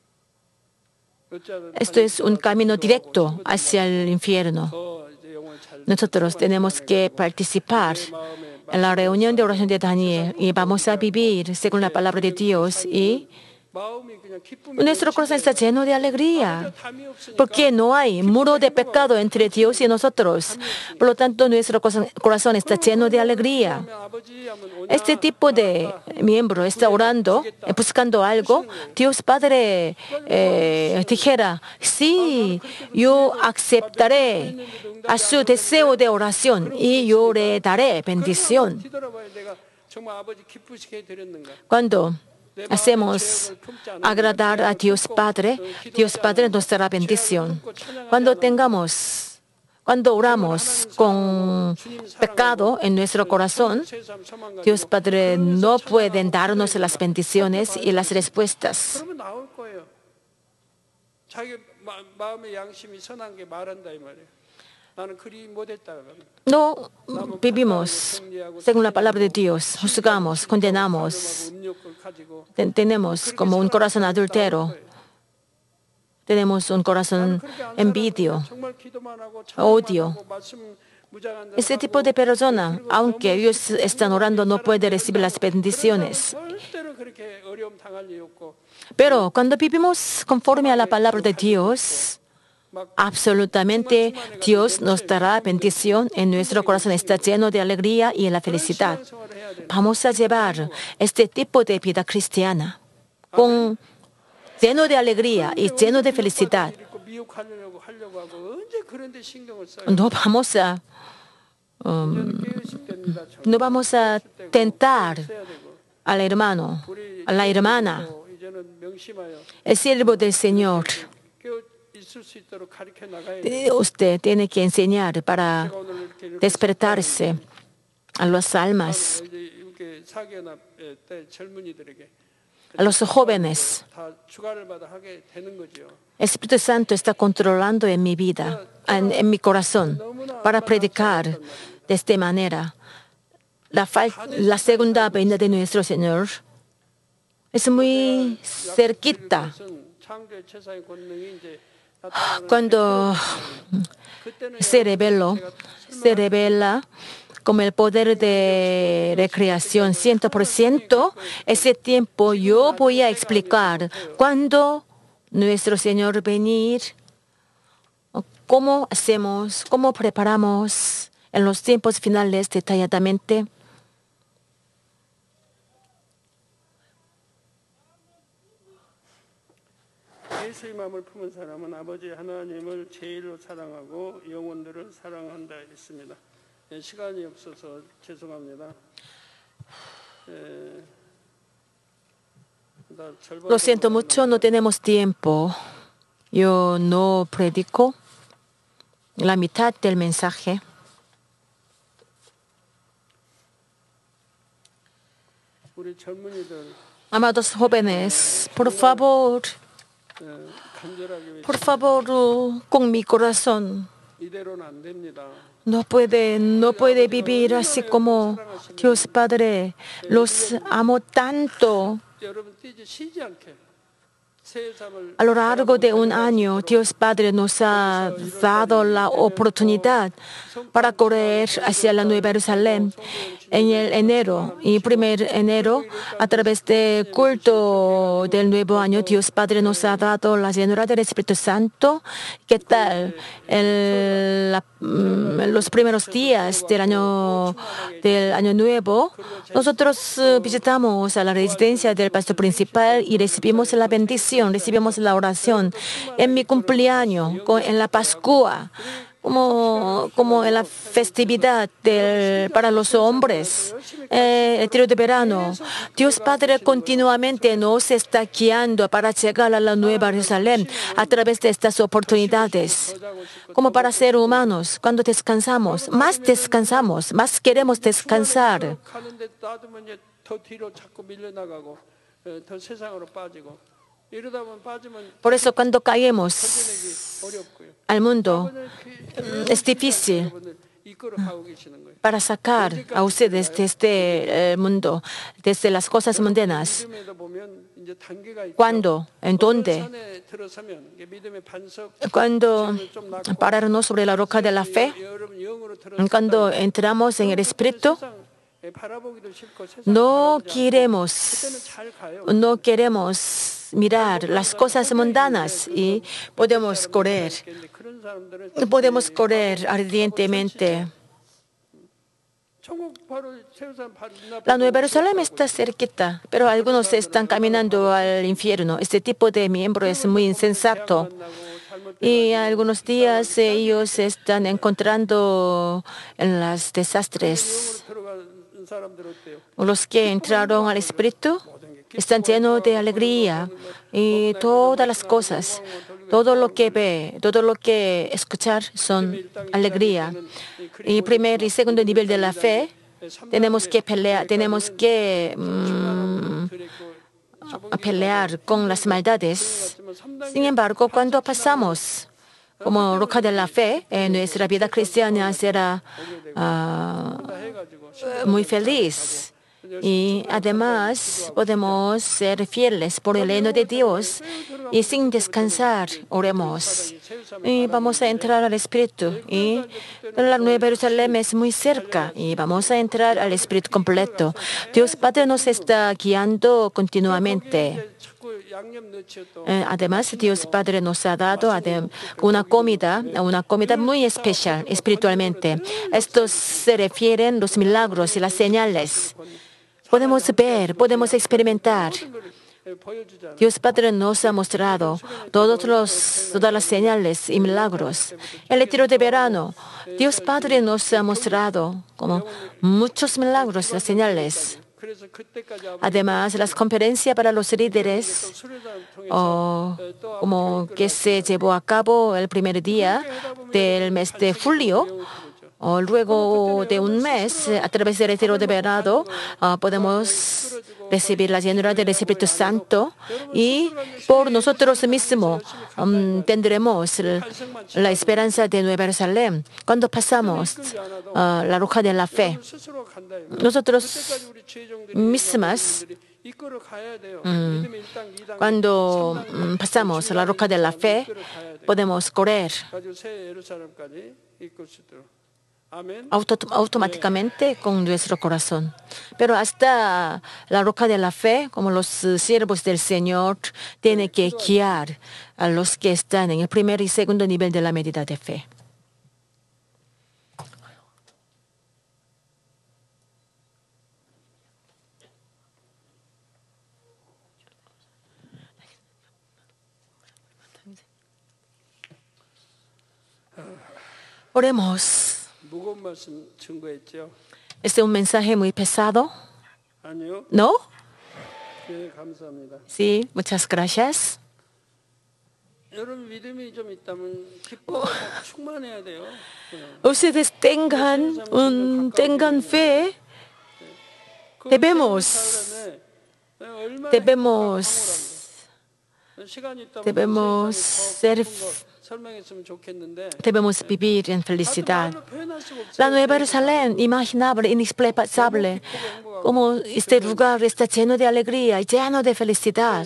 어찌하든 Esto es un camino directo hacia el infierno. 더 이제 영혼을 잘 Nosotros tenemos que participar 마음에 en la reunión de oración de Daniel y vamos a vivir según la palabra de Dios y 마음이 그냥 기쁨이 nuestro corazón está lleno de alegría. 담이 없으니까 Porque no hay muro de pecado entre Dios y nosotros. Por lo tanto, nuestro corazón está lleno de alegría. 아버지 하면 오냐 Este tipo de miembro está orando, buscando algo. Dios Padre dijera, sí, yo aceptaré a su deseo de oración y yo le daré bendición. 뒤돌아봐야 내가 정말 아버지 기쁘시게 해드렸는가. Cuando hacemos agradar a Dios Padre, Dios Padre nos dará bendición. Cuando oramos con pecado en nuestro corazón, Dios Padre no puede darnos las bendiciones y las respuestas. 그러면 나올 거예요. 자기 마음의 양심이 선한 게 말한다 이 말이에요. 나는 그리 못했다. No vivimos según la palabra de Dios, juzgamos, condenamos, tenemos como un corazón adúltero, tenemos un corazón envidio, odio. Ese tipo de persona, aunque ellos están orando, no puede recibir las bendiciones. Pero cuando vivimos conforme a la palabra de Dios, absolutamente Dios nos dará bendición en nuestro corazón, está lleno de alegría y en la felicidad. Vamos a llevar este tipo de vida cristiana lleno de alegría y lleno de felicidad. No vamos a tentar al hermano, a la hermana, el siervo del Señor. Usted tiene que enseñar para despertarse a las almas, a los jóvenes. El Espíritu Santo está controlando en mi vida, en mi corazón, para predicar de esta manera. La segunda venida de nuestro Señor es muy cerquita. Cuando se revela como el poder de recreación 100%, ese tiempo yo voy a explicar cuándo nuestro Señor venir, cómo hacemos, cómo preparamos en los tiempos finales detalladamente. 예수의 마음을 품은 사람은 아버지 하나님을 제일로 사랑하고 영혼들을 사랑한다 했습니다. 시간이 없어서 죄송합니다. Lo siento mucho, no tenemos tiempo. Yo no predico la mitad del mensaje. 우리 젊은이들 Amados jóvenes, por favor, con mi corazón, 이대로는 안 됩니다. no puede vivir así como Dios Padre los amó tanto. 여러분 이제 쉬지 않게 새 삶을 A lo largo de un año, Dios Padre nos ha dado la oportunidad para correr hacia la Nueva Jerusalén en el enero y 1 enero, a través del culto del nuevo año, Dios Padre nos ha dado la llenura del Espíritu Santo. ¿Qué tal? Los primeros días del año nuevo, nosotros visitamos a la residencia del pastor principal y recibimos la bendición, recibimos la oración. En mi cumpleaños, en la Pascua, como en la festividad para los hombres, el retiro de verano. Dios Padre continuamente nos está guiando para llegar a la Nueva Jerusalén a través de estas oportunidades. Como para ser humanos, cuando descansamos, más queremos descansar. 가는데 놔두면 이제 더 뒤로 자꾸 밀려나가고 더 세상으로 빠지고 이러다 보면 빠지면 Por eso cuando caemos 견뎌내기 어렵고요. al mundo, es difícil 여러분들 이끌어가고 계시는 거예요. para sacar a ustedes de este mundo, desde las cosas mundanas. 믿음에도 보면 이제 단계가 있죠. ¿Cuándo? ¿En dónde? 산에 들어서면 이게 믿음의 반석 Cuando pararnos sobre la roca de la fe, 여러분 영으로 들어서 cuando entramos en el Espíritu, 바라보기도 싫고 세상 no queremos 그때는 잘 가요. no queremos mirar las cosas mundanas y podemos correr 그런 사람들은 ardientemente. 천국 바로 세우산 바로 눈앞에 La Nueva Jerusalén está cerquita, pero algunos están caminando al infierno. Este tipo de miembro es muy insensato. Y algunos días ellos se están encontrando en los desastres. 들어간 사람들 어때요? Los que entraron al Espíritu están llenos de alegría y todas las cosas, todo lo que ve, todo lo que escuchar son alegría. Y primer y segundo nivel de la fe tenemos que pelear, pelear con las maldades. Sin embargo, cuando pasamos como roca de la fe, nuestra vida cristiana será muy feliz. Y además podemos ser fieles por el reino de Dios y sin descansar oremos. Y vamos a entrar al Espíritu. Y la Nueva Jerusalén es muy cerca y vamos a entrar al Espíritu completo. Dios Padre nos está guiando continuamente. Además, Dios Padre nos ha dado una comida muy especial espiritualmente. Estos se refieren a los milagros y las señales. Podemos ver, podemos experimentar. Dios Padre nos ha mostrado todas las señales y milagros. El retiro de verano, Dios Padre nos ha mostrado como muchos milagros y las señales. Además, las conferencias para los líderes, como que se llevó a cabo el primer día del mes de julio, luego de un mes, a través del retiro de verano, podemos recibir la llenura del Espíritu Santo y por nosotros mismos tendremos la esperanza de Nueva Jerusalén. Cuando pasamos la roca de la fe, nosotros mismas, cuando pasamos la roca de la fe, podemos correr automáticamente con nuestro corazón. Pero hasta la roca de la fe, como los siervos del Señor, tiene que guiar a los que están en el primer y segundo nivel de la medida de fe. Oremos. 무거운 말씀 증거했죠? ¿Es un mensaje muy pesado? 아니요. ¿No? 네, 감사합니다. Sí, muchas gracias. 여러분 믿음이 좀 있다면 기쁨으로 충만해야 돼요. Ustedes tengan fe. Debemos Debemos vivir en felicidad. La Nueva Jerusalén, imaginable, inexplicable, como este lugar está lleno de alegría y lleno de felicidad.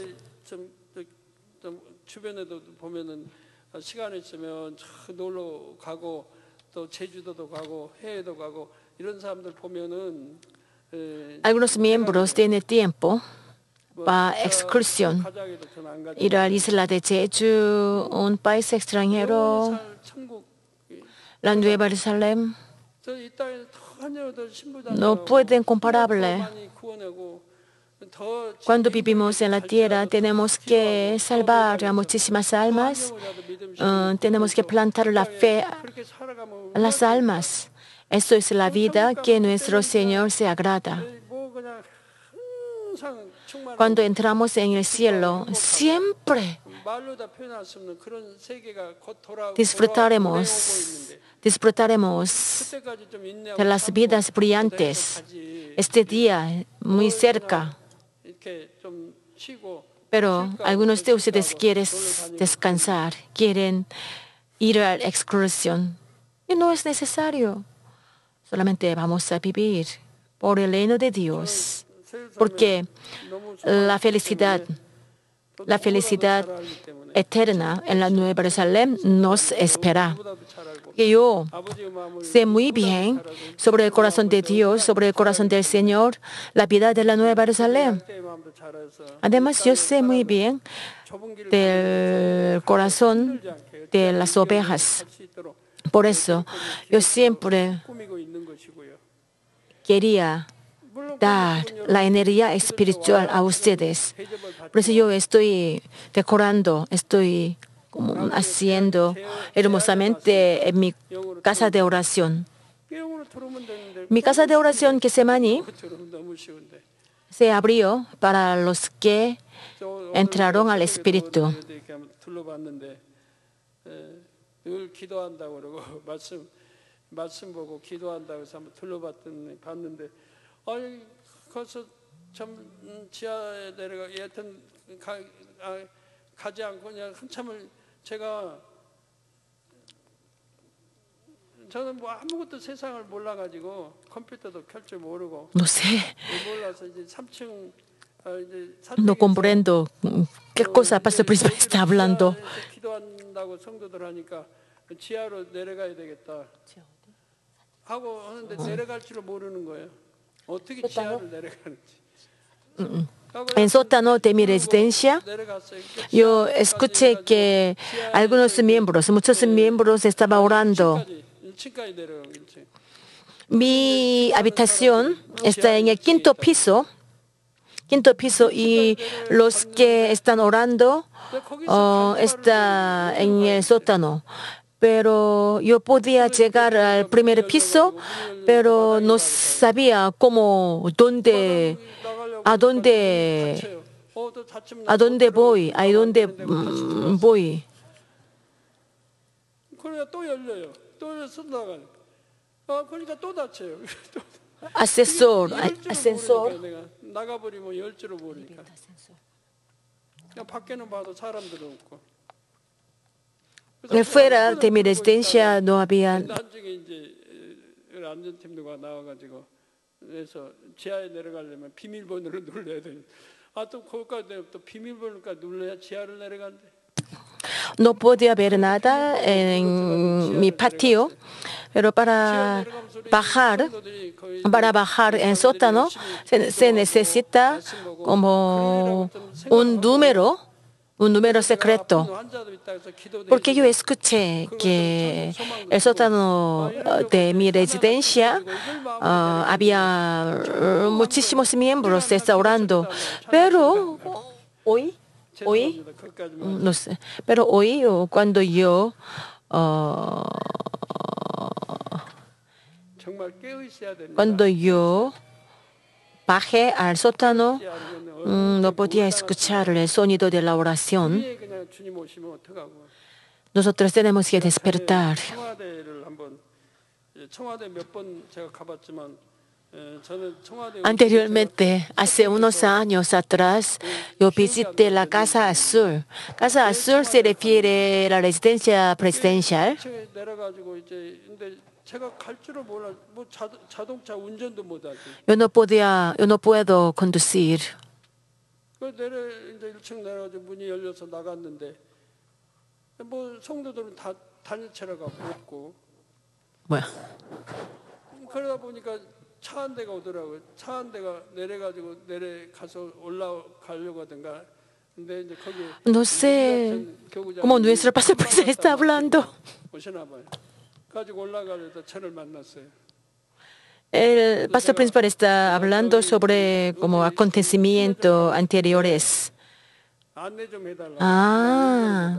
주변에도 보면은 시간 있으면 놀러 가고 또 제주도도 가고 해외도 가고 이런 사람들 보면은 algunos miembros tienen tiempo para excursión, 가자기도 저는 안 가죠. ir a la isla de Jeju, un país extranjero, 살 천국. la Nueva Jerusalén. 저이 땅에서 더 한여더 신부단 No pueden comparable. 많이 구원하고 더 Cuando vivimos en la tierra, tenemos que salvar a muchísimas almas, tenemos que plantar la fe 그렇게 살아가면 a las almas. Eso es la vida que nuestro Señor se agrada. 뭐 그냥 항상 충만한 Cuando entramos en el cielo, siempre 말로 다 표현할 수 없는 그런 세계가 곧 돌아오고 disfrutaremos 그때까지 좀 인내하고 de las vidas brillantes. 가지. Este día, muy cerca. 이렇게 좀 쉬고 Pero algunos de ustedes quieren descansar, quieren ir a la excursión. Y no es necesario. Solamente vamos a vivir por el reino de Dios. Porque 너무 la felicidad eterna en la Nueva Jerusalén nos espera. 보다도 잘 알고 Que yo 아버지의 마음을 sé muy bien sobre el corazón de Dios, sobre el corazón del Señor, la vida de la Nueva Jerusalén. 때의 마음도 잘 알아서 Además, yo sé muy bien 좁은 길을 del corazón de las ovejas. 갈 수 있도록 Por eso, yo siempre 꾸미고 있는 것이고요. quería 물론 dar la energía espiritual a ustedes. Por eso yo estoy decorando, estoy como haciendo hermosamente en mi casa de oración. 영으로 들어오면 되는데 Mi casa de oración Getsemani 들어오면 너무 쉬운데. se abrió para los que 저 오늘 entraron al 새벽에 Espíritu. 이렇게 한번 둘러봤는데 늘 기도한다고 그러고 말씀 보고 기도한다고 해서 한번 봤는데 아니 거기서 참 지하에 내려가 여하튼 가지 않고 그냥 한참을 제가 저는 뭐 아무것도 세상을 몰라가지고 컴퓨터도 켤 줄 모르고 No sé, 몰라서 이제 3층 이제 no comprendo qué cosa Pastor Príncipe está hablando. 지하에서 기도한다고 성도들 하니까 지하로 내려가야 되겠다 하고 하는데 내려갈 줄을 모르는 거예요. 어떻게 지하를 내려가는지. En sótano de mi residencia, 내려갔어요. yo escuché que algunos miembros, muchos miembros estaban orando. 1층까지 내려가고 1층. Mi habitación está en el quinto piso, y los que están orando está en el sótano. Pero yo podía llegar al primer piso, pero no sabía cómo, a dónde voy, voy. 그러니까 또 열려요. 또 열려서 나가요. 그러니까 또 닫혀요. Ascensor. 내가 나가버리면 열 줄을 모르니까. 그냥 밖에는 봐도 사람들은 없고. Fuera de mi residencia no había. 나중에 이제 안전팀들과 나와가지고 그래서 지하에 내려가려면 비밀번호를 눌러야 돼요. 또 거기까지 또 비밀번호까지 눌러야 지하를 내려간대. No podía ver nada en mi patio, pero para bajar en sótano se necesita como un número secreto. Porque yo escuché que el sótano de mi residencia había muchísimos miembros orando, pero hoy, no sé, pero hoy cuando yo bajé al sótano, no podía escuchar el sonido de la oración. Nosotros tenemos que despertar. Anteriormente, hace unos años atrás, yo visité la Casa Azul. Casa Azul se refiere a la residencia presidencial. Yo no puedo conducir. 이제 1층 내려가지고 문이 열려서 나갔는데 뭐 성도들은 다 단일체라가 없고 뭐야? 그러다 보니까 차 한 대가 오더라고요. 차 한 대가 내려가서 올라가려고 하던가. 근데 이제 거기 No sé cómo nuestro pastor Príncipe está hablando. 오시나 봐요. 가지고 올라가려다 저를 만났어요. El pastor principal está hablando sobre como acontecimientos anteriores. 안내 좀 해달라. Ah.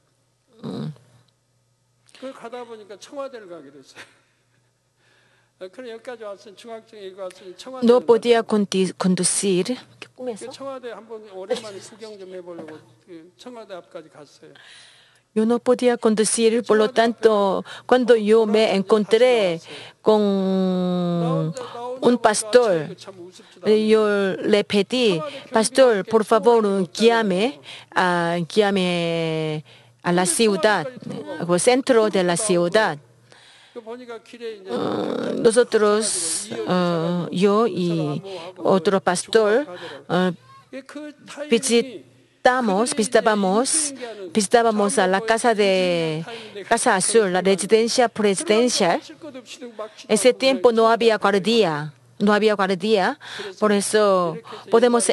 그 가다 보니까 청와대를 가게 됐어요. 그래 여기까지 왔으니 중학생에 이거 왔으니 청와대. No podía conducir. 청와대 한번 오랜만에 구경 좀 해보려고 청와대 앞까지 갔어요. Yo no podía conducir, por lo tanto, cuando yo me encontré con un pastor, yo le pedí, pastor, por favor, guíame a la ciudad, al centro de la ciudad. Nosotros, yo y otro pastor, visitábamos a la Casa Azul, la residencia presidencial. Ese tiempo no había guardia, por eso pudimos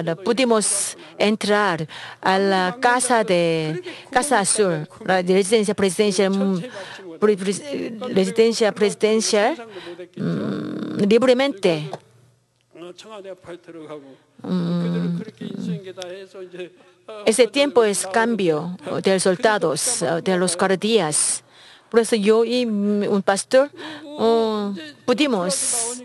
entrar a la Casa Azul, la residencia presidencial libremente. Ese tiempo es cambio de los soldados, de los guardias. Por eso yo y un pastor pudimos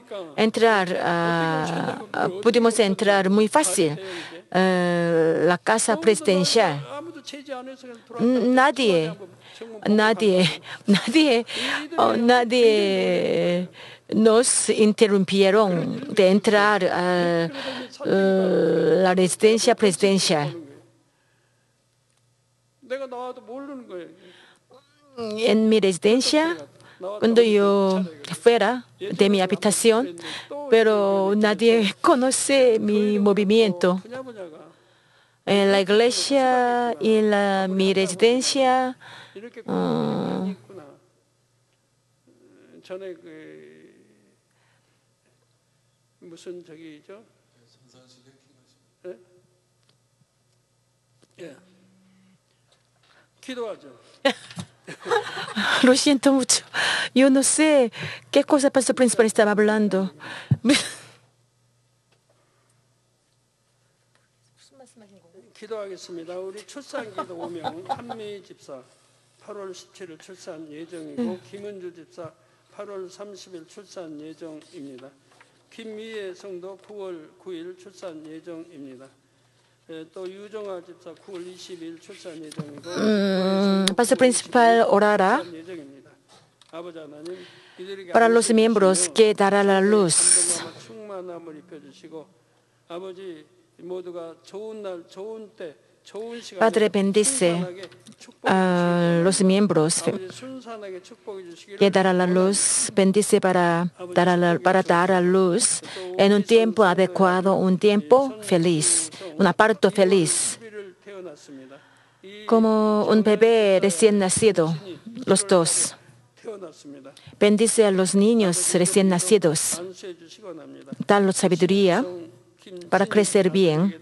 entrar muy fácil la casa presidencial. Nadie nos interrumpieron de entrar a la residencia presidencial. En mi residencia, cuando yo fuera de mi habitación, pero nadie conoce mi movimiento. En la iglesia y en mi residencia, lo siento mucho. Yo no sé qué cosa el pastor principal estaba hablando. 기도하겠습니다. 우리 출산기도 오면 한미 집사 8월 17일 출산 예정이고 김은주 집사 8월 30일 출산 예정입니다. 김미애 성도 9월 9일 출산 예정입니다. 또 유정아 집사 9월 20일 출산 예정이고 Pastor principal orará para los miembros que dará la luz. Padre, bendice a los miembros que dará la luz, bendice para dar a luz en un tiempo adecuado, un tiempo feliz, un parto feliz, como un bebé recién nacido, los dos. Bendice a los niños recién nacidos, danos sabiduría para crecer bien.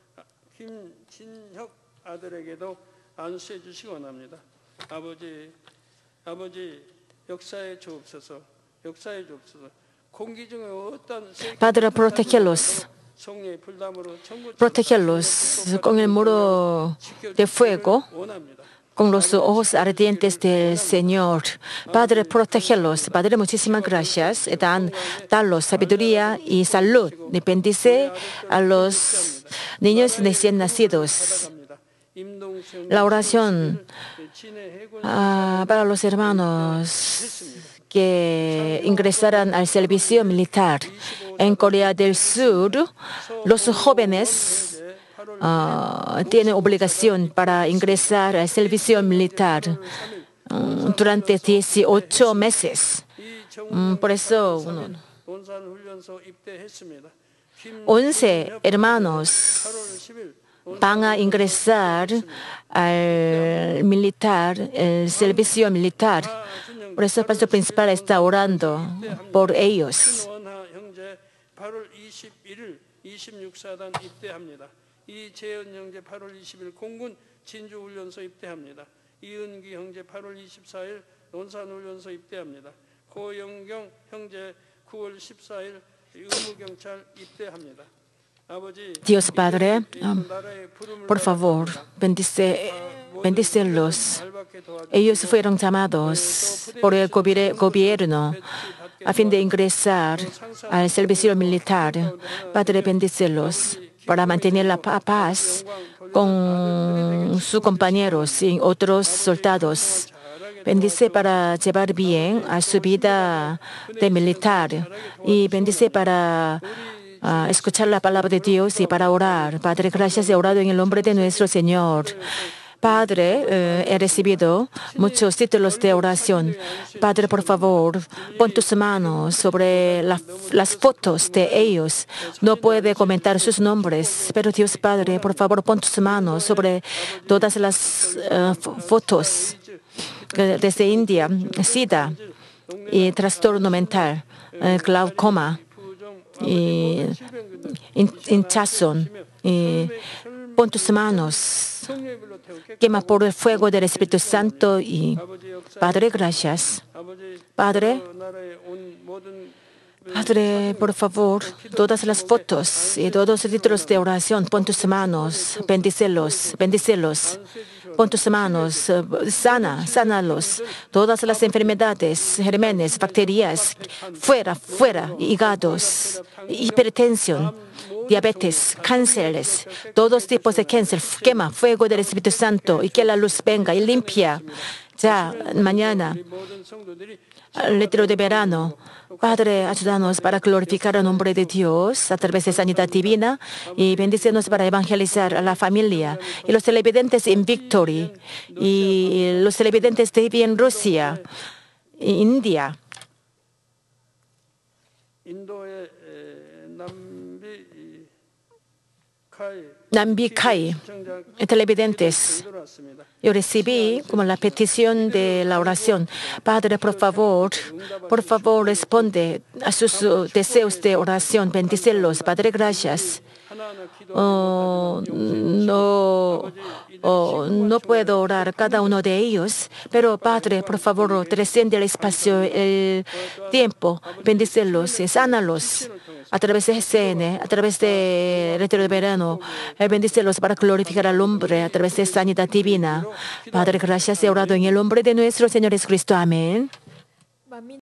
Padre, protégelos con el muro de fuego, con los ojos ardientes del Señor. Padre, protégelos. Padre, muchísimas gracias. Danos sabiduría y salud. Y bendice a los niños recién nacidos. La oración para los hermanos que ingresarán al servicio militar en Corea del Sur. Los jóvenes tienen obligación para ingresar al servicio militar durante 18 meses. Por eso, 11 hermanos van a ingresar al servicio militar. Por eso el pastor principal está orando por ellos. 8월 21일 26사단 입대합니다. 이재현 형제 8월 20일 공군 진주훈련소 입대합니다. 이은기 형제 8월 24일 논산훈련소 입대합니다. 고영경 형제 9월 14일 의무경찰 입대합니다. Dios Padre, por favor, bendícelos. Ellos fueron llamados por el gobierno a fin de ingresar al servicio militar. Padre, bendícelos para mantener la paz con sus compañeros y otros soldados. Bendice para llevar bien a su vida de militar y bendice para escuchar la palabra de Dios y para orar. Padre, gracias, he orado en el nombre de nuestro Señor. Padre, he recibido muchos títulos de oración. Padre, por favor, pon tus manos sobre las fotos de ellos. No puede comentar sus nombres, pero Dios Padre, por favor, pon tus manos sobre todas las fotos desde India, SIDA y trastorno mental, glaucoma y hinchazón. Pon tus manos, quema por el fuego del Espíritu Santo y Padre, gracias. Padre, por favor, todas las fotos y todos los títulos de oración, pon tus manos, bendícelos. Pon tus manos, sánalos. Todas las enfermedades, gérmenes, bacterias, fuera, hígados, hipertensión, diabetes, cánceres, todos tipos de cáncer. Quema fuego del Espíritu Santo y que la luz venga y limpia. Ya, mañana, al retiro de verano, Padre, ayúdanos para glorificar el nombre de Dios a través de sanidad divina y bendícenos para evangelizar a la familia y los televidentes en Victory y los televidentes de en Rusia, India. Nambi Kai, televidentes. Yo recibí como la petición de la oración. Padre, por favor, responde a sus deseos de oración. Bendícelos. Padre, gracias. No puedo orar cada uno de ellos, pero Padre, por favor, trasciende el espacio, el tiempo. Bendícelos y sánalos. A través de GCN, a través de retiro de verano, bendícelos para glorificar al hombre a través de sanidad divina. Padre, gracias, he orado en el nombre de nuestro Señor Jesucristo. Amén.